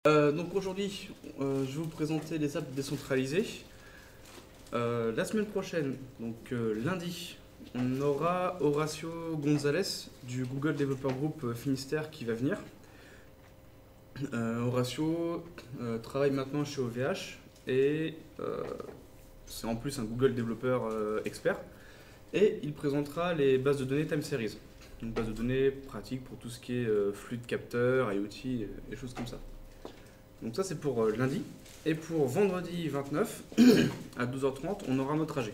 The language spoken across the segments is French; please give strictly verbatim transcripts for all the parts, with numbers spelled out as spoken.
Euh, donc aujourd'hui, euh, je vais vous présenter les apps décentralisées. Euh, la semaine prochaine, donc euh, lundi, on aura Horacio Gonzalez du Google Developer Group euh, Finistère qui va venir. Euh, Horacio euh, travaille maintenant chez O V H et euh, c'est en plus un Google développeur euh, expert. Et il présentera les bases de données Time Series, une base de données pratique pour tout ce qui est euh, flux de capteurs, IoT et, et choses comme ça. Donc ça c'est pour euh, lundi. Et pour vendredi vingt-neuf, à douze heures trente, on aura notre trajet.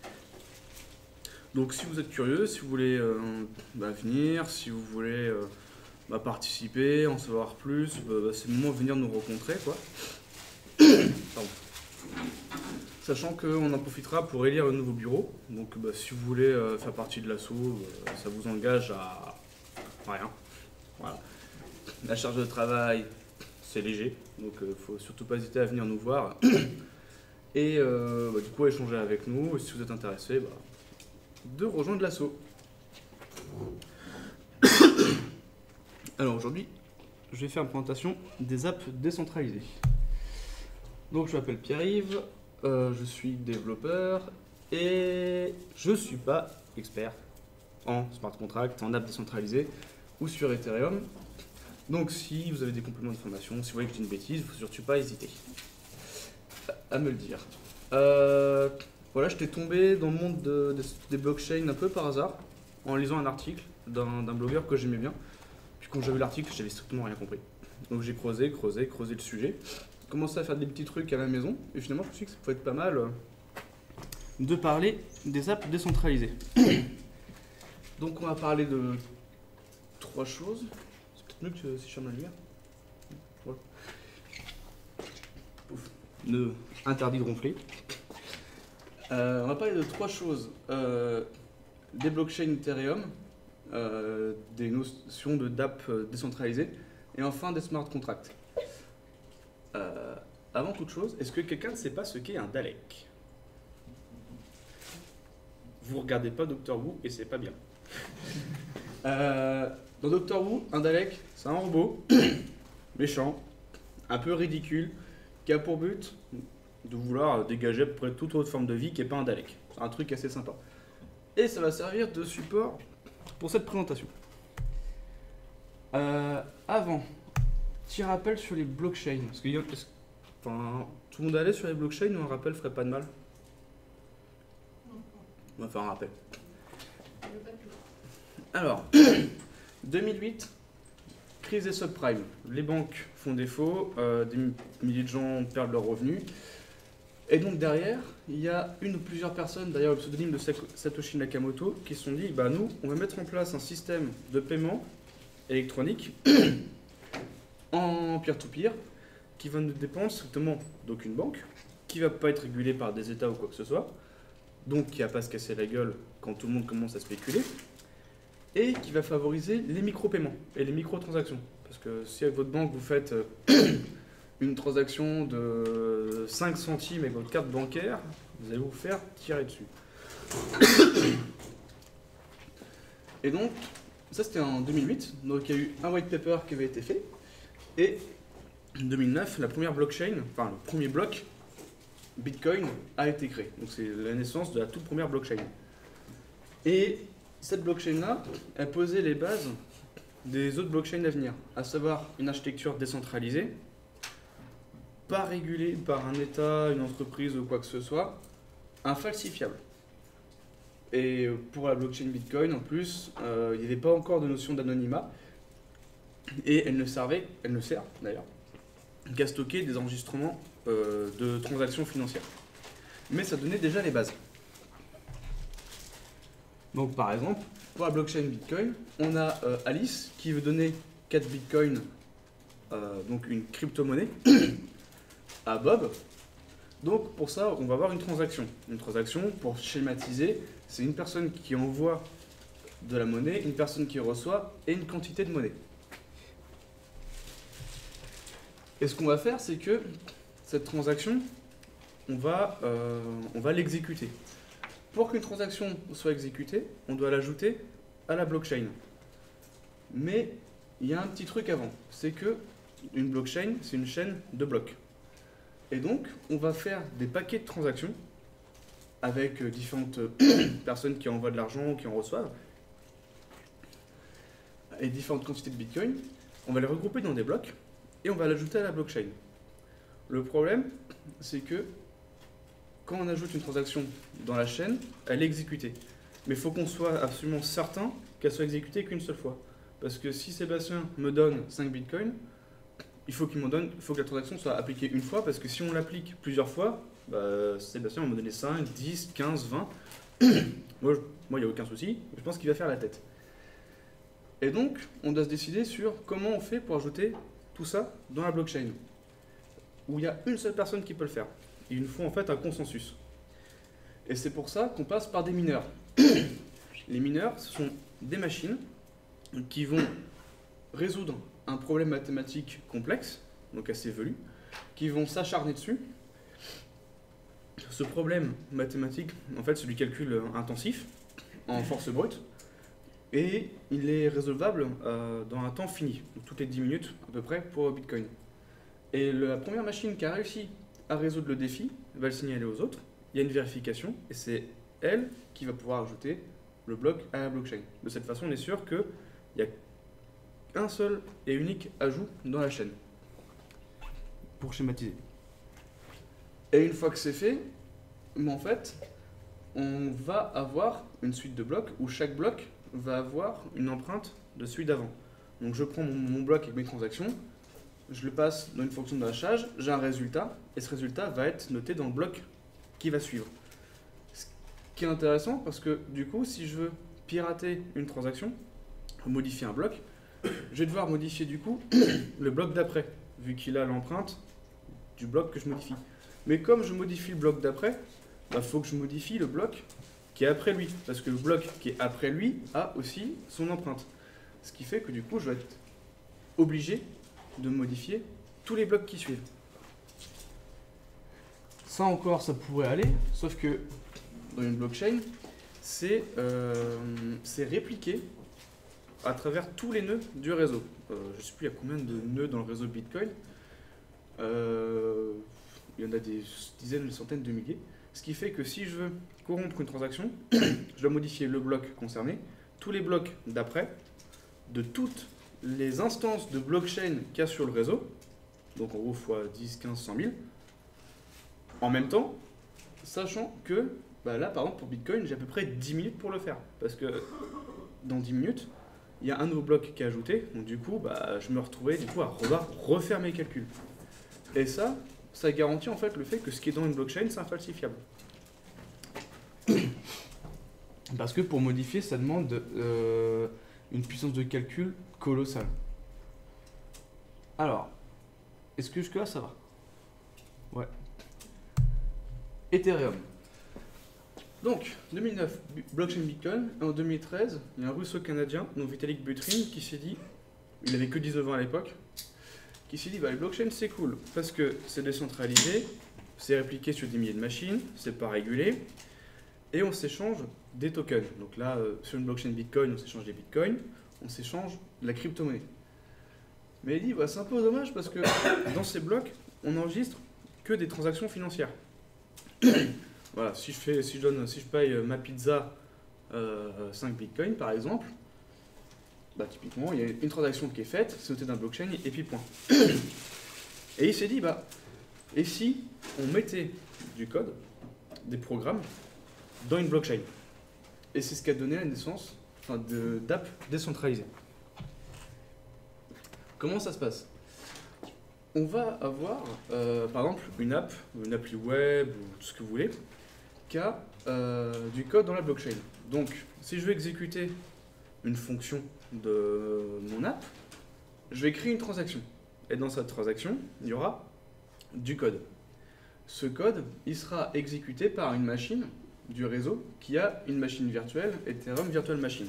Donc si vous êtes curieux, si vous voulez euh, bah, venir, si vous voulez euh, bah, participer, en savoir plus, bah, bah, c'est le moment de venir nous rencontrer, quoi. Pardon. Sachant qu'on en profitera pour élire le nouveau bureau. Donc bah, si vous voulez euh, faire partie de l'assaut, euh, ça vous engage à rien. Voilà. La charge de travail, c'est léger, donc il euh, ne faut surtout pas hésiter à venir nous voir et euh, bah, du coup échanger avec nous. Et si vous êtes intéressé, bah, de rejoindre l'assaut. Alors aujourd'hui, je vais faire une présentation des apps décentralisées. Donc je m'appelle Pierre-Yves, euh, je suis développeur et je ne suis pas expert en smart contract, en apps décentralisées ou sur Ethereum. Donc si vous avez des compléments d'information, si vous voyez que je dis une bêtise, il ne faut surtout pas hésiter à me le dire. Euh, voilà, j'étais tombé dans le monde de, de, des blockchains un peu par hasard, en lisant un article d'un d'un blogueur que j'aimais bien. Puis quand j'ai vu l'article, j'avais strictement rien compris. Donc j'ai creusé, creusé, creusé le sujet, commencé à faire des petits trucs à la maison, et finalement je me suis dit que ça pouvait être pas mal euh, de parler des apps décentralisées. Donc on va parler de trois choses. Mieux que si je ferme la lumière. Voilà. Ouf. Ne interdit de ronfler. Euh, on va parler de trois choses. Euh, des blockchains Ethereum, euh, des notions de d'app décentralisées, et enfin des smart contracts. Euh, avant toute chose, est-ce que quelqu'un ne sait pas ce qu'est un Dalek? Vous regardez pas Doctor Who et c'est pas bien. euh, Dans Doctor Who, un Dalek, c'est un robot méchant, un peu ridicule, qui a pour but de vouloir dégager à peu près toute autre forme de vie qui n'est pas un Dalek. C'est un truc assez sympa. Et ça va servir de support pour cette présentation. Euh, avant, petit rappel sur les blockchains. Parce que, enfin, tout le monde allait sur les blockchains ou un rappel ferait pas de mal? On va faire un rappel. Alors, deux mille huit, crise des subprimes. Les banques font défaut, euh, des milliers de gens perdent leurs revenus. Et donc derrière, il y a une ou plusieurs personnes, d'ailleurs le pseudonyme de Satoshi Nakamoto, qui se sont dit, bah nous, on va mettre en place un système de paiement électronique en peer-to-peer, qui va ne dépendre strictement d'aucune banque, qui va pas être régulé par des États ou quoi que ce soit, donc qui va pas se casser la gueule quand tout le monde commence à spéculer, et qui va favoriser les micro-paiements et les micro-transactions. Parce que si avec votre banque vous faites une transaction de cinq centimes avec votre carte bancaire, vous allez vous faire tirer dessus. Et donc, ça c'était en deux mille huit, donc il y a eu un white paper qui avait été fait, et en deux mille neuf, la première blockchain, enfin le premier bloc, Bitcoin, a été créé. Donc c'est la naissance de la toute première blockchain. Et cette blockchain-là, elle posait les bases des autres blockchains à venir, à savoir une architecture décentralisée, pas régulée par un État, une entreprise ou quoi que ce soit, infalsifiable. Et pour la blockchain Bitcoin, en plus, euh, il n'y avait pas encore de notion d'anonymat, et elle ne servait, elle ne sert d'ailleurs, qu'à stocker des enregistrements euh, de transactions financières. Mais ça donnait déjà les bases. Donc par exemple, pour la blockchain Bitcoin, on a euh, Alice qui veut donner quatre bitcoins, euh, donc une crypto-monnaie, à Bob. Donc pour ça, on va avoir une transaction. Une transaction, pour schématiser, c'est une personne qui envoie de la monnaie, une personne qui reçoit et une quantité de monnaie. Et ce qu'on va faire, c'est que cette transaction, on va, euh, on va l'exécuter. Pour qu'une transaction soit exécutée, on doit l'ajouter à la blockchain. Mais il y a un petit truc avant, c'est que une blockchain, c'est une chaîne de blocs. Et donc, on va faire des paquets de transactions avec différentes personnes qui envoient de l'argent ou qui en reçoivent, et différentes quantités de Bitcoin. On va les regrouper dans des blocs et on va l'ajouter à la blockchain. Le problème, c'est que quand on ajoute une transaction dans la chaîne, elle est exécutée. Mais il faut qu'on soit absolument certain qu'elle soit exécutée qu'une seule fois. Parce que si Sébastien me donne cinq bitcoins, il faut qu'il m'en donne, il faut que la transaction soit appliquée une fois, parce que si on l'applique plusieurs fois, bah, Sébastien va me donner cinq, dix, quinze, vingt. Moi, il n'y a aucun souci, je pense qu'il va faire la tête. Et donc, on doit se décider sur comment on fait pour ajouter tout ça dans la blockchain, où il y a une seule personne qui peut le faire. Il nous faut en fait un consensus. Et c'est pour ça qu'on passe par des mineurs. Les mineurs, ce sont des machines qui vont résoudre un problème mathématique complexe, donc assez velu, qui vont s'acharner dessus. Ce problème mathématique, en fait, c'est du calcul intensif, en force brute, et il est résolvable euh, dans un temps fini, donc toutes les dix minutes à peu près pour Bitcoin. Et la première machine qui a réussi à résoudre le défi va le signaler aux autres, il y a une vérification, et c'est elle qui va pouvoir ajouter le bloc à la blockchain. De cette façon, on est sûr qu'il y a un seul et unique ajout dans la chaîne, pour schématiser. Et une fois que c'est fait, en fait, on va avoir une suite de blocs où chaque bloc va avoir une empreinte de celui d'avant. Donc je prends mon, mon bloc avec mes transactions, je le passe dans une fonction de hachage, j'ai un résultat, et ce résultat va être noté dans le bloc qui va suivre. Ce qui est intéressant parce que du coup, si je veux pirater une transaction, modifier un bloc, je vais devoir modifier du coup le bloc d'après, vu qu'il a l'empreinte du bloc que je modifie. Mais comme je modifie le bloc d'après, il bah, faut que je modifie le bloc qui est après lui, parce que le bloc qui est après lui a aussi son empreinte. Ce qui fait que du coup, je vais être obligé de modifier tous les blocs qui suivent. Ça encore, ça pourrait aller, sauf que dans une blockchain, c'est euh, répliqué à travers tous les nœuds du réseau. Euh, je ne sais plus il y a combien de nœuds dans le réseau Bitcoin. Euh, il y en a des dizaines, des centaines de milliers. Ce qui fait que si je veux corrompre une transaction, je dois modifier le bloc concerné, tous les blocs d'après, de toutes les instances de blockchain qu'il y a sur le réseau, donc en gros fois dix, quinze, cent mille, en même temps, sachant que bah là, par exemple, pour Bitcoin, j'ai à peu près dix minutes pour le faire. Parce que dans dix minutes, il y a un nouveau bloc qui est ajouté, donc du coup, bah, je me retrouvais du coup à revoir, refaire mes calculs. Et ça, ça garantit en fait le fait que ce qui est dans une blockchain, c'est infalsifiable. Parce que pour modifier, ça demande euh, une puissance de calcul colossale. Alors, est-ce que jusque-là, ça va? Ouais. Ethereum. Donc, deux mille neuf, blockchain Bitcoin. En deux mille treize, il y a un russo-canadien, donc Vitalik Buterin, qui s'est dit, il avait que dix-neuf ans à l'époque, qui s'est dit, bah, les blockchains c'est cool, parce que c'est décentralisé, c'est répliqué sur des milliers de machines, c'est pas régulé, et on s'échange des tokens. Donc là, euh, sur une blockchain Bitcoin, on s'échange des bitcoins, on s'échange de la crypto-monnaie. Mais il dit, bah, c'est un peu dommage, parce que dans ces blocs, on n'enregistre que des transactions financières. Voilà, si je, fais, si, je donne, si je paye ma pizza euh, cinq bitcoins par exemple, bah, typiquement il y a une transaction qui est faite, c'est noté dans la blockchain et puis point. Et il s'est dit, bah, et si on mettait du code, des programmes, dans une blockchain? Et c'est ce qui a donné la naissance enfin, d'app décentralisées. Comment ça se passe? On va avoir, euh, par exemple, une app, une appli web, ou tout ce que vous voulez, qui a euh, du code dans la blockchain. Donc, si je veux exécuter une fonction de mon app, je vais créer une transaction. Et dans cette transaction, il y aura du code. Ce code, il sera exécuté par une machine du réseau qui a une machine virtuelle, Ethereum Virtual Machine.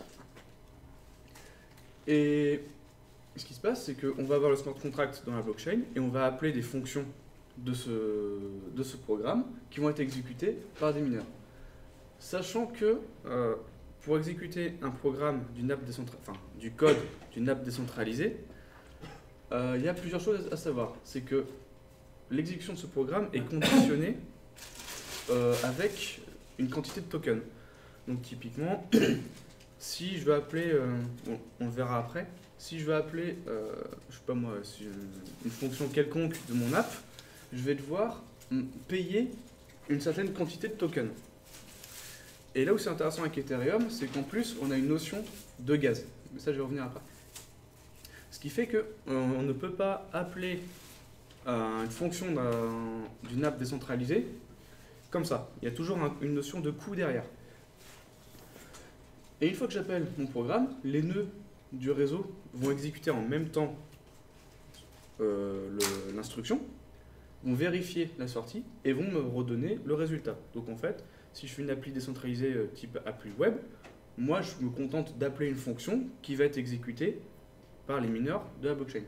Et ce qui se passe, c'est qu'on va avoir le smart contract dans la blockchain et on va appeler des fonctions de ce, de ce programme qui vont être exécutées par des mineurs. Sachant que euh, pour exécuter un programme d'une app décentralisée, enfin du code d'une app décentralisée, euh, il y a plusieurs choses à savoir. C'est que l'exécution de ce programme est conditionnée euh, avec une quantité de tokens. Donc typiquement, si je veux appeler, euh, bon, on le verra après, si je veux appeler, euh, je sais pas moi, si une, une fonction quelconque de mon app, je vais devoir payer une certaine quantité de tokens. Et là où c'est intéressant avec Ethereum, c'est qu'en plus, on a une notion de gaz. Mais ça, je vais revenir après. Ce qui fait qu'on euh, ne peut pas appeler euh, une fonction d'une app décentralisée comme ça. Il y a toujours un, une notion de coût derrière. Et une fois que j'appelle mon programme, les nœuds du réseau vont exécuter en même temps euh, l'instruction, vont vérifier la sortie et vont me redonner le résultat. Donc en fait, si je fais une appli décentralisée euh, type appli web, moi je me contente d'appeler une fonction qui va être exécutée par les mineurs de la blockchain.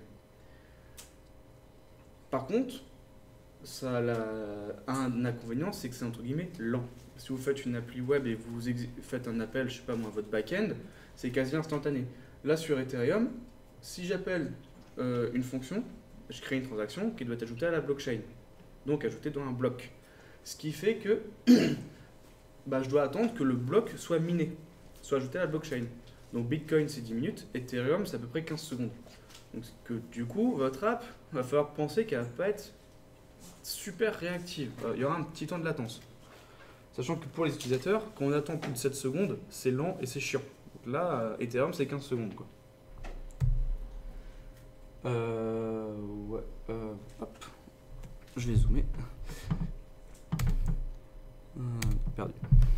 Par contre, ça a la, un inconvénient, c'est que c'est entre guillemets lent. Si vous faites une appli web et vous faites un appel, je sais pas moi, à votre back-end, c'est quasi instantané. Là sur Ethereum, si j'appelle euh, une fonction, je crée une transaction qui doit être ajoutée à la blockchain, donc ajoutée dans un bloc. Ce qui fait que bah, je dois attendre que le bloc soit miné, soit ajouté à la blockchain. Donc Bitcoin c'est dix minutes, Ethereum c'est à peu près quinze secondes. Donc que, du coup, votre app, va falloir penser qu'elle va pas être super réactive. Euh, il y aura un petit temps de latence. Sachant que pour les utilisateurs, quand on attend plus de sept secondes, c'est lent et c'est chiant. Donc là, euh, Ethereum c'est quinze secondes quoi. Euh, ouais, euh, hop, je vais zoomer. Euh, perdu.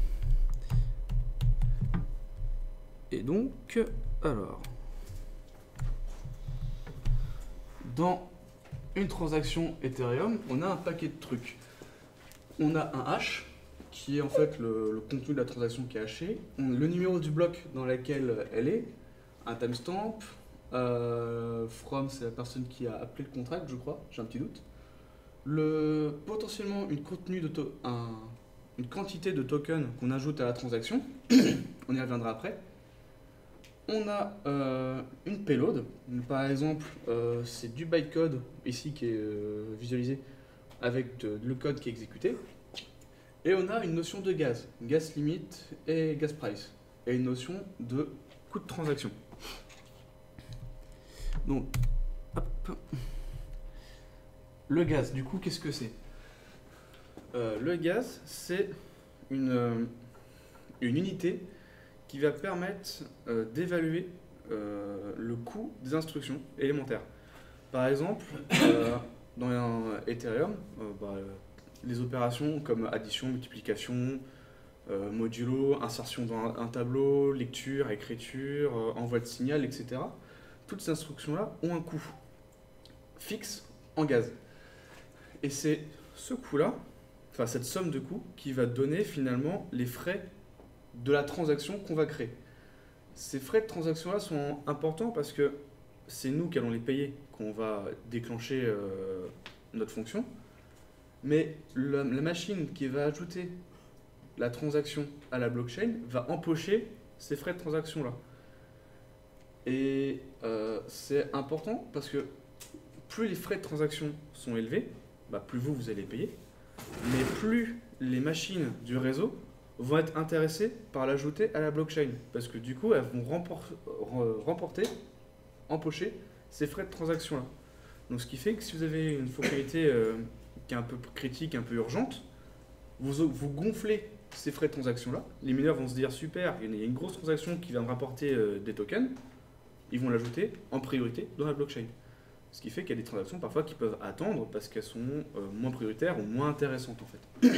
Et donc, alors, dans une transaction Ethereum, on a un paquet de trucs. On a un hash, qui est en fait le, le contenu de la transaction qui est hashée, on, le numéro du bloc dans lequel elle est, un timestamp, euh, from c'est la personne qui a appelé le contract, je crois, j'ai un petit doute. Le, potentiellement une, contenu de to, un, une quantité de tokens qu'on ajoute à la transaction, on y reviendra après. On a euh, une payload, par exemple euh, c'est du bytecode ici qui est euh, visualisé avec de, le code qui est exécuté. Et on a une notion de gaz, gas limit et gas price, et une notion de coût de transaction. Donc, hop. Le gaz, du coup, qu'est-ce que c'est euh, Le gaz, c'est une, euh, une unité qui va permettre euh, d'évaluer euh, le coût des instructions élémentaires. Par exemple, euh, dans un Ethereum, euh, bah, les opérations comme addition, multiplication, euh, modulo, insertion dans un, un tableau, lecture, écriture, euh, envoi de signal, et cetera. Toutes ces instructions-là ont un coût fixe en gaz. Et c'est ce coût-là, enfin cette somme de coûts, qui va donner finalement les frais de la transaction qu'on va créer. Ces frais de transaction-là sont importants parce que c'est nous qui allons les payer, qu'on va déclencher euh, notre fonction. Mais la, la machine qui va ajouter la transaction à la blockchain va empocher ces frais de transaction-là. Et euh, c'est important parce que plus les frais de transaction sont élevés, bah plus vous, vous allez payer, mais plus les machines du réseau vont être intéressées par l'ajouter à la blockchain. Parce que du coup, elles vont remporter, remporter, empocher ces frais de transaction-là. Donc ce qui fait que si vous avez une fonctionnalité euh, qui est un peu critique, un peu urgente, vous, vous gonflez ces frais de transaction-là. Les mineurs vont se dire super, il y a une grosse transaction qui va me rapporter euh, des tokens. Ils vont l'ajouter en priorité dans la blockchain. Ce qui fait qu'il y a des transactions parfois qui peuvent attendre parce qu'elles sont euh, moins prioritaires ou moins intéressantes en fait.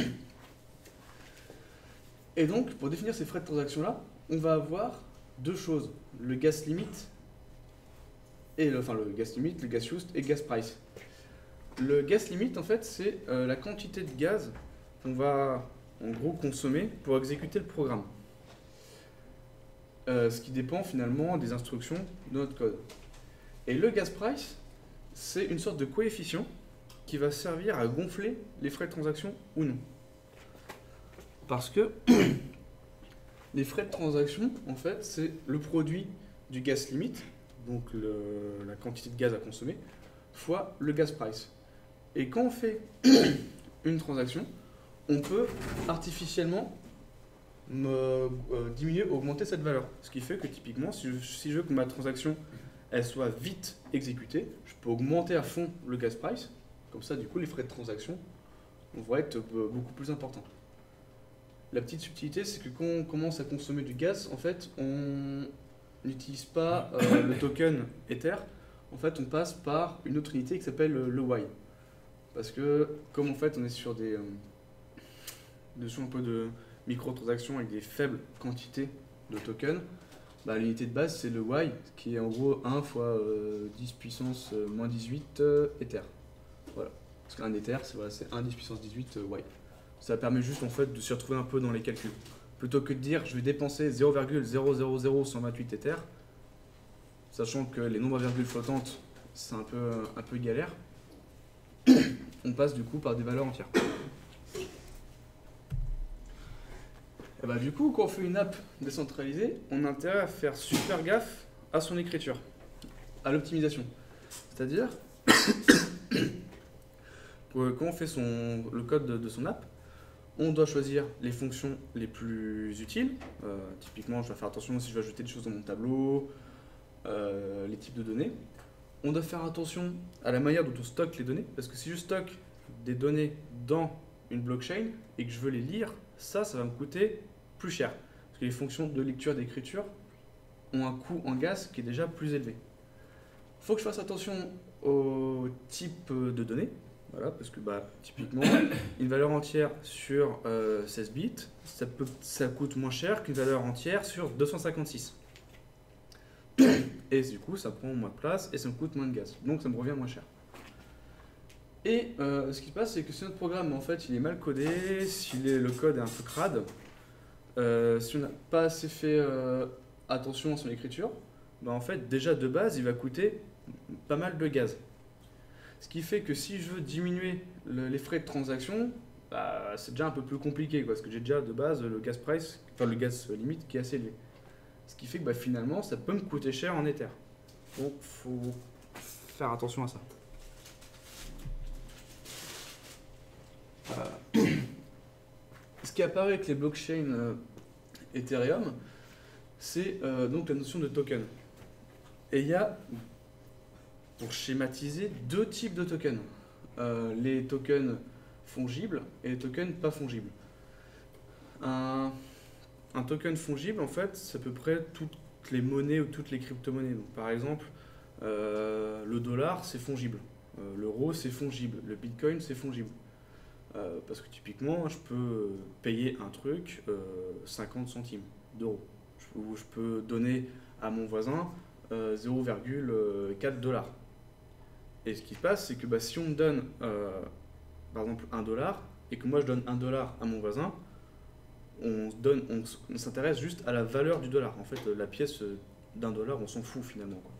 Et donc, pour définir ces frais de transaction-là, on va avoir deux choses. Le gas limit, et le, enfin le gas limit, le gas used et gas price. Le gas limit, en fait, c'est euh, la quantité de gaz qu'on va en gros consommer pour exécuter le programme. Euh, ce qui dépend finalement des instructions de notre code. Et le gas price, c'est une sorte de coefficient qui va servir à gonfler les frais de transaction ou non. Parce que les frais de transaction, en fait, c'est le produit du gas limit donc le, la quantité de gaz à consommer, fois le gas price. Et quand on fait une transaction, on peut artificiellement me, euh, diminuer, augmenter cette valeur. Ce qui fait que typiquement, si je, si je veux que ma transaction elle soit vite exécutée, je peux augmenter à fond le gas price. Comme ça, du coup, les frais de transaction vont être beaucoup plus importants. La petite subtilité, c'est que quand on commence à consommer du gaz, en fait, on n'utilise pas euh, le token Ether. En fait, on passe par une autre unité qui s'appelle le Y. Parce que, comme en fait, on est sur des, euh, dessus un peu de microtransactions avec des faibles quantités de tokens, bah, l'unité de base, c'est le Y, qui est en gros un fois euh, dix puissance euh, moins dix-huit euh, Ether. Voilà. Parce qu'un Ether, c'est voilà, un dix puissance dix-huit euh, Y. Ça permet juste en fait de se retrouver un peu dans les calculs. Plutôt que de dire je vais dépenser zéro virgule zéro zéro zéro cent vingt-huit Ether, sachant que les nombres à virgule flottantes, c'est un peu, un peu galère, on passe du coup par des valeurs entières. Et bah, du coup, quand on fait une app décentralisée, on a intérêt à faire super gaffe à son écriture, à l'optimisation. C'est-à-dire, quand on fait son, le code de, de son app, on doit choisir les fonctions les plus utiles. Euh, typiquement, je dois faire attention si je veux ajouter des choses dans mon tableau, euh, les types de données. On doit faire attention à la manière dont on stocke les données, parce que si je stocke des données dans une blockchain et que je veux les lire, ça, ça va me coûter plus cher. Parce que les fonctions de lecture et d'écriture ont un coût en gaz qui est déjà plus élevé. Il faut que je fasse attention au type de données. Voilà, parce que bah, typiquement, une valeur entière sur euh, seize bits, ça, peut, ça coûte moins cher qu'une valeur entière sur deux cent cinquante-six. Et du coup, ça prend moins de place et ça me coûte moins de gaz. Donc ça me revient moins cher. Et euh, ce qui se passe, c'est que si notre programme, en fait, il est mal codé, si le code est un peu crade, euh, si on n'a pas assez fait euh, attention à son écriture, bah, en fait, déjà de base, il va coûter pas mal de gaz. Ce qui fait que si je veux diminuer le, les frais de transaction, bah, c'est déjà un peu plus compliqué, quoi, parce que j'ai déjà de base le gas price, enfin le gaz limite qui est assez élevé. Ce qui fait que bah, finalement, ça peut me coûter cher en Ether. Donc, il faut faire attention à ça. Euh, ce qui apparaît avec les blockchains euh, Ethereum, c'est euh, donc la notion de token. Et il y a, pour schématiser, deux types de tokens. Euh, les tokens fongibles et les tokens pas fongibles. Un, un token fongible, en fait, c'est à peu près toutes les monnaies ou toutes les crypto-monnaies. Donc, par exemple, euh, le dollar, c'est fongible. Euh, L'euro, c'est fongible. Le bitcoin, c'est fongible. Euh, parce que typiquement, je peux payer un truc euh, cinquante centimes d'euros. Ou je peux donner à mon voisin euh, zéro virgule quatre dollars. Et ce qui se passe, c'est que bah, si on me donne, euh, par exemple, un dollar, et que moi je donne un dollar à mon voisin, on, donne, on, on s'intéresse juste à la valeur du dollar. En fait, la pièce d'un dollar, on s'en fout finalement, quoi.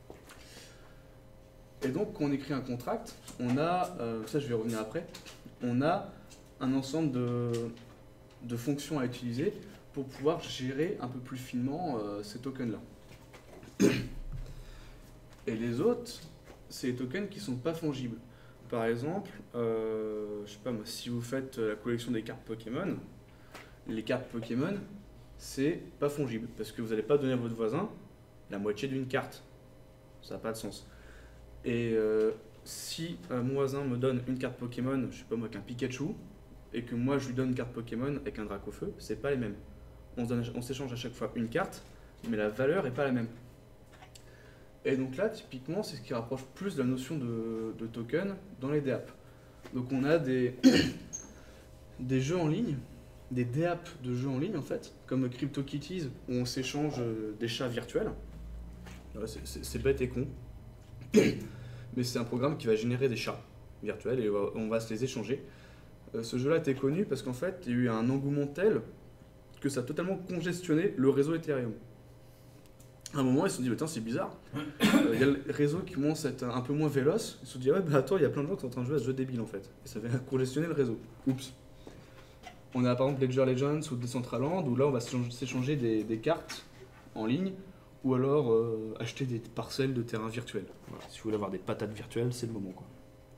Et donc, quand on écrit un contract, on a, euh, ça je vais revenir après, on a un ensemble de, de fonctions à utiliser pour pouvoir gérer un peu plus finement euh, ces tokens-là. Et les autres, c'est les tokens qui ne sont pas fongibles. Par exemple, euh, je sais pas moi, si vous faites la collection des cartes Pokémon, les cartes Pokémon, c'est pas fongible parce que vous n'allez pas donner à votre voisin la moitié d'une carte. Ça n'a pas de sens. Et euh, si euh, mon voisin me donne une carte Pokémon, je sais pas moi, qu'un Pikachu, et que moi je lui donne une carte Pokémon avec un Dracofeu, c'est pas les mêmes. On, on s'échange à chaque fois une carte, mais la valeur est pas la même. Et donc là, typiquement, c'est ce qui rapproche plus de la notion de, de token dans les D A P. Donc on a des, des jeux en ligne, des D A P de jeux en ligne en fait, comme CryptoKitties, où on s'échange des chats virtuels. C'est bête et con. Mais c'est un programme qui va générer des chats virtuels et on va se les échanger. Euh, ce jeu-là était connu parce qu'en fait, il y a eu un engouement tel que ça a totalement congestionné le réseau Ethereum. À un moment, ils se sont dit, attends, c'est bizarre. Il euh, y a le réseau qui commence à être un peu moins véloce. Ils se sont dit, ouais, bah attends, il y a plein de gens qui sont en train de jouer à ce jeu débile en fait. Et ça va congestionner le réseau. Oups. On a par exemple Ledger Legends ou Decentraland où là, on va s'échanger des, des cartes en ligne ou alors euh, acheter des parcelles de terrain virtuels. Voilà, si vous voulez avoir des patates virtuelles, c'est le moment, quoi.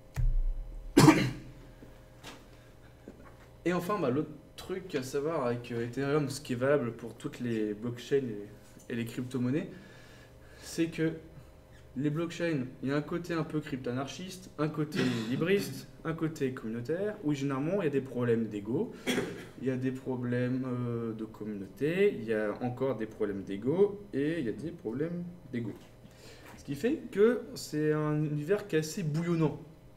Et enfin, bah, l'autre truc à savoir avec euh, Ethereum, ce qui est valable pour toutes les blockchains et, et les crypto-monnaies, c'est que les blockchains, il y a un côté un peu crypto-anarchiste, un côté libriste, un côté communautaire, où généralement il y a des problèmes d'ego, il y a des problèmes euh, de communauté, il y a encore des problèmes d'ego, et il y a des problèmes d'ego. Ce qui fait que c'est un univers qui est assez bouillonnant.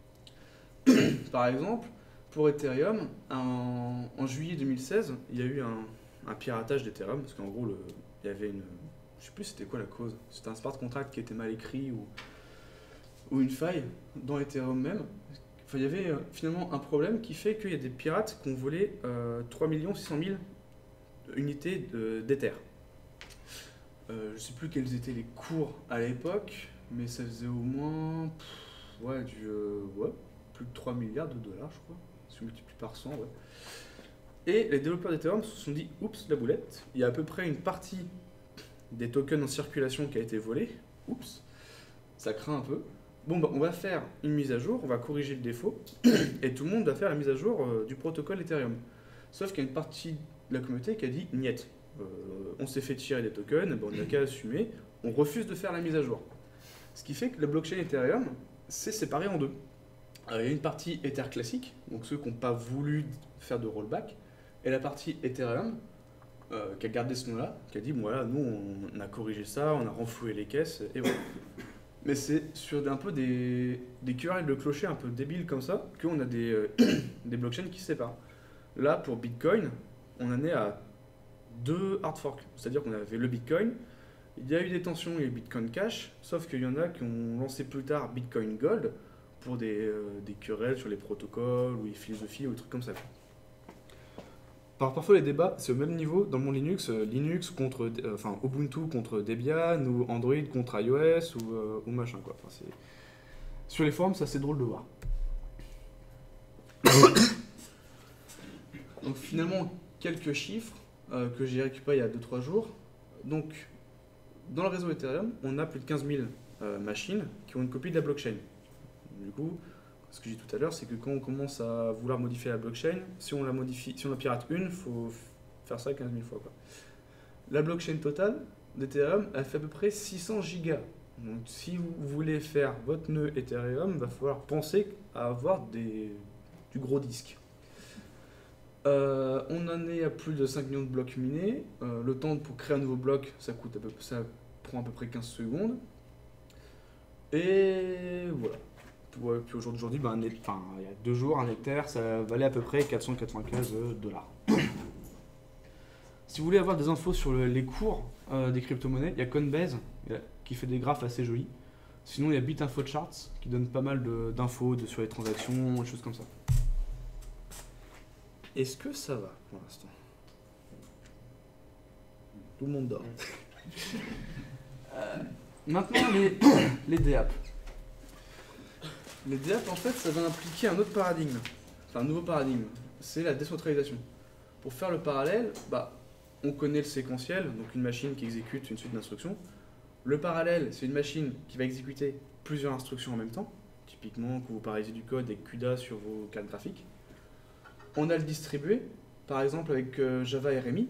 Par exemple, pour Ethereum, en, en juillet deux mille seize, il y a eu un, un piratage d'Ethereum, parce qu'en gros, le, il y avait une... Je sais plus c'était quoi la cause. C'était un smart contract qui était mal écrit ou, ou une faille dans Ethereum même. Enfin, il y avait euh, finalement un problème qui fait qu'il y a des pirates qui ont volé euh, trois millions six cent mille unités d'Ether. Euh, je ne sais plus quels étaient les cours à l'époque, mais ça faisait au moins pff, ouais, du, euh, ouais, plus de trois milliards de dollars, je crois. Si on multiplie par cent, ouais. Et les développeurs d'Ethereum se sont dit, oups, la boulette, il y a à peu près une partie des tokens en circulation qui a été volée. Oups, ça craint un peu. Bon, bah, on va faire une mise à jour, on va corriger le défaut, et tout le monde va faire la mise à jour euh, du protocole Ethereum. Sauf qu'il y a une partie de la communauté qui a dit, niet, euh, on s'est fait tirer des tokens, bah, on n'a qu'à assumer, on refuse de faire la mise à jour. Ce qui fait que la blockchain Ethereum s'est séparée en deux. Alors, il y a une partie Ether classique, donc ceux qui n'ont pas voulu faire de rollback, et la partie Ethereum, euh, qui a gardé ce nom-là, qui a dit, bon, voilà, nous, on a corrigé ça, on a renfloué les caisses, et voilà. Mais c'est sur un peu des, des querelles de clocher un peu débiles comme ça qu'on a des, euh, des blockchains qui se séparent. Là, pour Bitcoin, on en est à deux hard forks. C'est-à-dire qu'on avait le Bitcoin, il y a eu des tensions, il y a eu Bitcoin Cash, sauf qu'il y en a qui ont lancé plus tard Bitcoin Gold pour des, euh, des querelles sur les protocoles ou les philosophies ou des trucs comme ça. Par, parfois les débats, c'est au même niveau dans le monde Linux, euh, Linux contre, euh, enfin Ubuntu contre Debian ou Android contre iOS ou, euh, ou machin quoi. Enfin, c'est... Sur les forums, c'est assez drôle de voir. Donc finalement, quelques chiffres euh, que j'ai récupérés il y a deux trois jours. Donc, dans le réseau Ethereum, on a plus de quinze mille euh, machines qui ont une copie de la blockchain. Du coup, ce que j'ai dit tout à l'heure, c'est que quand on commence à vouloir modifier la blockchain, si on la modifie, si on la pirate une, il faut faire ça quinze mille fois, quoi. La blockchain totale d'Ethereum, elle fait à peu près six cents gigas. Donc si vous voulez faire votre nœud Ethereum, il va falloir penser à avoir des, du gros disque. Euh, on en est à plus de cinq millions de blocs minés. Euh, le temps pour créer un nouveau bloc, ça, coûte à peu, ça prend à peu près quinze secondes. Et voilà. Ouais, puis aujourd'hui, ben, enfin, il y a deux jours, un hectare, ça valait à peu près quatre cent quatre-vingt-quinze dollars. Si vous voulez avoir des infos sur le, les cours euh, des crypto-monnaies, il y a Coinbase qui fait des graphes assez jolis. Sinon, il y a BitInfoCharts qui donne pas mal d'infos de, sur les transactions, des choses comme ça. Est-ce que ça va pour l'instant? Tout le monde dort. euh, maintenant, les, les D A P. Les D A P, en fait, ça va impliquer un autre paradigme, enfin un nouveau paradigme, c'est la décentralisation. Pour faire le parallèle, bah, on connaît le séquentiel, donc une machine qui exécute une suite d'instructions. Le parallèle, c'est une machine qui va exécuter plusieurs instructions en même temps, typiquement quand vous paralysez du code avec CUDA sur vos cartes graphiques. On a le distribué, par exemple avec euh, Java R M I,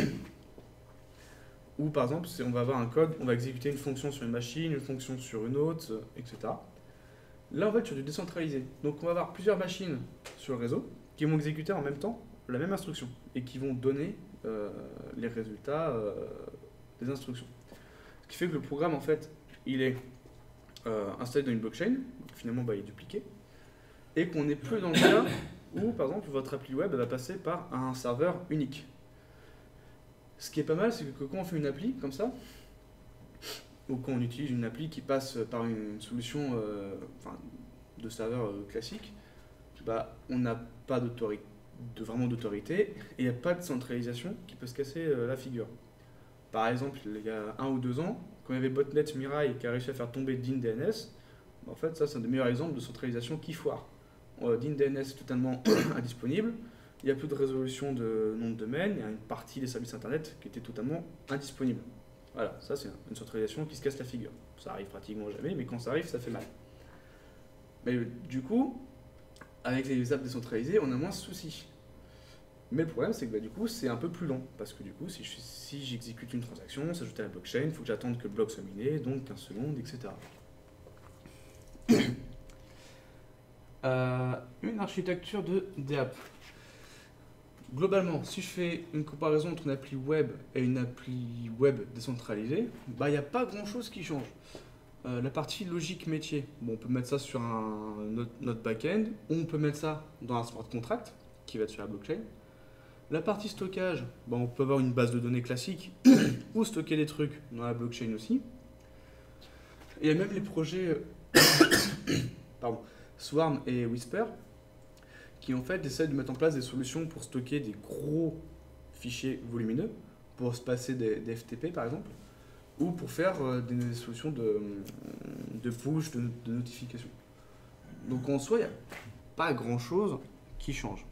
où par exemple, on va avoir un code, on va exécuter une fonction sur une machine, une fonction sur une autre, et cetera. Là, on va être sur du décentralisé. Donc, on va avoir plusieurs machines sur le réseau qui vont exécuter en même temps la même instruction et qui vont donner euh, les résultats euh, des instructions. Ce qui fait que le programme, en fait, il est euh, installé dans une blockchain, donc finalement, bah, il est dupliqué, et qu'on n'est plus dans le cas où, par exemple, votre appli web va passer par un serveur unique. Ce qui est pas mal, c'est que quand on fait une appli comme ça, ou quand on utilise une appli qui passe par une solution euh, enfin, de serveur euh, classique, bah, on n'a pas d'autorité, de, vraiment d'autorité et il n'y a pas de centralisation qui peut se casser euh, la figure. Par exemple, il y a un ou deux ans, quand il y avait Botnet Mirai qui a réussi à faire tomber D I N D N S, bah, en fait, ça c'est un des meilleurs exemples de centralisation qui foire. Euh, D I N D N S est totalement indisponible, il n'y a plus de résolution de nom de domaine, il y a une partie des services internet qui était totalement indisponible. Voilà, ça c'est une centralisation qui se casse la figure. Ça arrive pratiquement jamais, mais quand ça arrive, ça fait mal. Mais du coup, avec les apps décentralisées, on a moins de soucis. Mais le problème, c'est que bah, du coup, c'est un peu plus lent. Parce que du coup, si, je, si j'exécute une transaction, s'ajoute à la blockchain, il faut que j'attende que le bloc soit miné, donc quinze secondes, et cetera. euh, une architecture de D A P. Globalement, si je fais une comparaison entre une appli web et une appli web décentralisée, bah, il n'y a pas grand-chose qui change. Euh, la partie logique métier, bon, on peut mettre ça sur un, notre, notre back-end, ou on peut mettre ça dans un smart contract qui va être sur la blockchain. La partie stockage, bah, on peut avoir une base de données classique ou stocker des trucs dans la blockchain aussi. Et il y a même les projets pardon, Swarm et Whisper qui en fait essaient de mettre en place des solutions pour stocker des gros fichiers volumineux, pour se passer des, des F T P par exemple, ou pour faire euh, des, des solutions de, de push, de, de notification. Donc en soi, il n'y a pas grand chose qui change.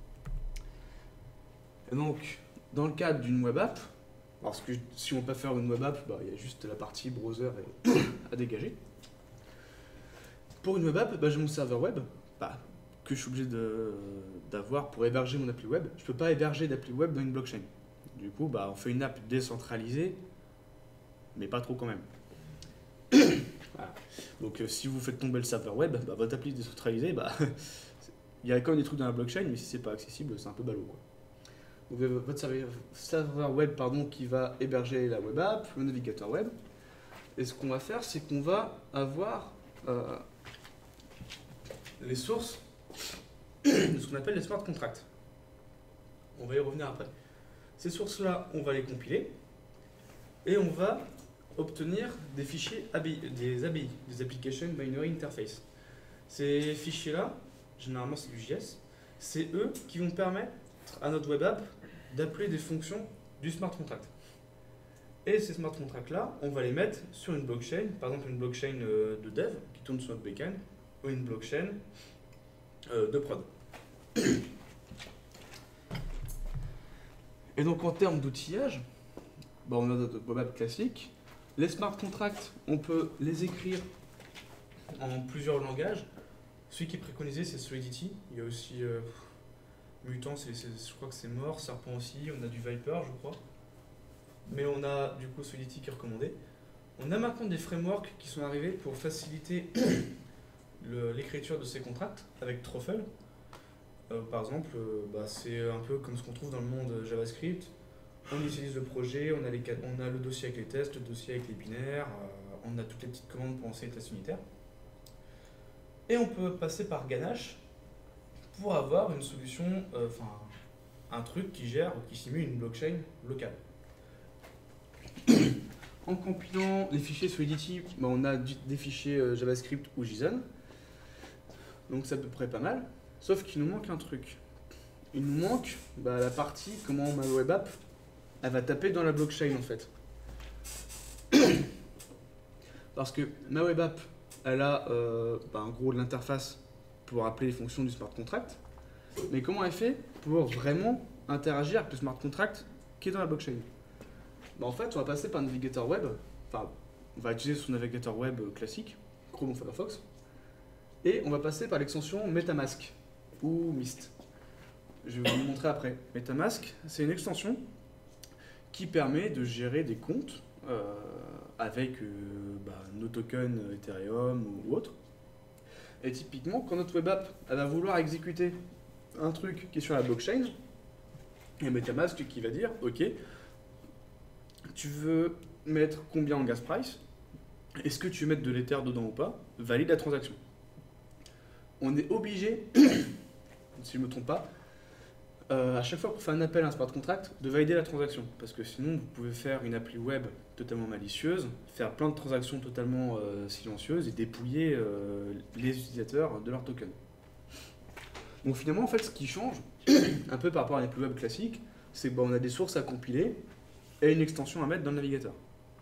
Et donc, dans le cadre d'une web app, parce que si on peut faire une web app, bah, il y a juste la partie browser à dégager. Pour une web app, bah, j'ai mon serveur web bah, que je suis obligé d'avoir pour héberger mon appli web. Je ne peux pas héberger d'appli web dans une blockchain. Du coup, bah, on fait une app décentralisée, mais pas trop quand même. Voilà. Donc euh, si vous faites tomber le serveur web, bah, votre appli décentralisée, bah, il y a quand même des trucs dans la blockchain, mais si c'est pas accessible, c'est un peu ballot, quoi. Donc vous avez votre serveur web pardon, qui va héberger la web app, le navigateur web. Et ce qu'on va faire, c'est qu'on va avoir euh, les sources de ce qu'on appelle les smart contracts. On va y revenir après. Ces sources-là, on va les compiler et on va obtenir des fichiers A B I, des A B I, des Application Binary Interface. Ces fichiers-là, généralement c'est du J S, c'est eux qui vont permettre à notre web app d'appeler des fonctions du smart contract. Et ces smart contracts-là, on va les mettre sur une blockchain, par exemple une blockchain de dev qui tourne sur notre backend, ou une blockchain de prod. Et donc en termes d'outillage, bah on a notre web app classique. Les smart contracts, on peut les écrire en plusieurs langages. Celui qui est préconisé, c'est Solidity. Il y a aussi euh, Mutant, c'est, c'est, je crois que c'est mort. Serpent aussi. On a du Viper, je crois. Mais on a du coup Solidity qui est recommandé. On a maintenant des frameworks qui sont arrivés pour faciliter le, l'écriture de ces contracts avec Truffle. Euh, par exemple, euh, bah, c'est un peu comme ce qu'on trouve dans le monde JavaScript. On utilise le projet, on a, les, on a le dossier avec les tests, le dossier avec les binaires, euh, on a toutes les petites commandes pour lancer les tests unitaires. Et on peut passer par Ganache pour avoir une solution, enfin euh, un truc qui gère, qui simule une blockchain locale. En compilant les fichiers Solidity, bah, on a des fichiers euh, JavaScript ou JSON. Donc c'est à peu près pas mal. Sauf qu'il nous manque un truc. Il nous manque bah, la partie comment ma web app elle va taper dans la blockchain en fait. Parce que ma web app, elle a euh, bah, en gros de l'interface pour appeler les fonctions du smart contract. Mais comment elle fait pour vraiment interagir avec le smart contract qui est dans la blockchain? Bah, en fait, on va passer par un navigateur web. Enfin, on va utiliser son navigateur web classique, Chrome ou Firefox. Et on va passer par l'extension MetaMask ou Mist. Je vais vous le montrer après. MetaMask, c'est une extension qui permet de gérer des comptes euh, avec euh, bah, nos tokens Ethereum ou autres. Et typiquement, quand notre web app elle va vouloir exécuter un truc qui est sur la blockchain, il y a MetaMask qui va dire « Ok, tu veux mettre combien en gas price? Est-ce que tu veux mettre de l'Ether dedans ou pas? Valide la transaction. » On est obligé, si je ne me trompe pas, Euh, à chaque fois pour faire un appel à un smart contract, de valider la transaction. Parce que sinon, vous pouvez faire une appli web totalement malicieuse, faire plein de transactions totalement euh, silencieuses et dépouiller euh, les utilisateurs de leurs tokens. Donc finalement, en fait, ce qui change, un peu par rapport à une appli web classique, c'est qu'on bah, a des sources à compiler et une extension à mettre dans le navigateur.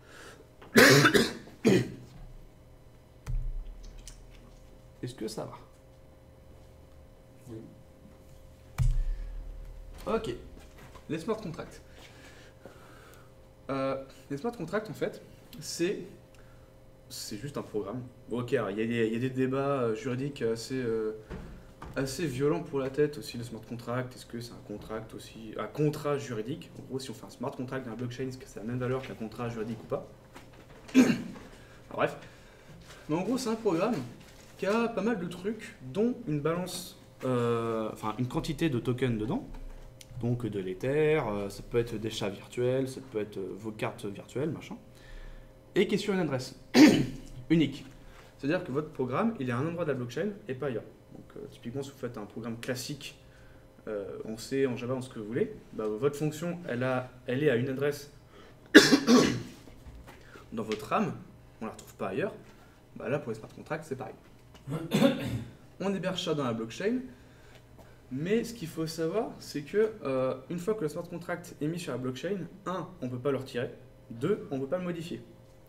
Est-ce que ça va? Oui. Ok, les smart contracts. euh, les smart contracts, en fait, c'est c'est juste un programme. Bon, ok, il y, a des- il y a des débats euh, juridiques assez, euh, assez violents pour la tête aussi, le smart contract. Est-ce que c'est un contract aussi, un contrat juridique? En gros, si on fait un smart contract dans la blockchain, est-ce que c'est la même valeur qu'un contrat juridique ou pas? Enfin, bref. Mais en gros, c'est un programme qui a pas mal de trucs, dont une balance, euh, enfin une quantité de tokens dedans. Donc de l'Ether, euh, ça peut être des chats virtuels, ça peut être euh, vos cartes virtuelles, machin. Et qui est sur une adresse unique. C'est-à-dire que votre programme, il est à un endroit de la blockchain et pas ailleurs. Donc euh, typiquement, si vous faites un programme classique euh, en C, en Java, en ce que vous voulez, bah, votre fonction, elle, a, elle est à une adresse dans votre RAM, on la retrouve pas ailleurs. Bah, là, pour les smart contracts, c'est pareil. On héberge ça dans la blockchain, mais ce qu'il faut savoir, c'est que euh, une fois que le smart contract est mis sur la blockchain, un, on ne peut pas le retirer, deux, on ne peut pas le modifier.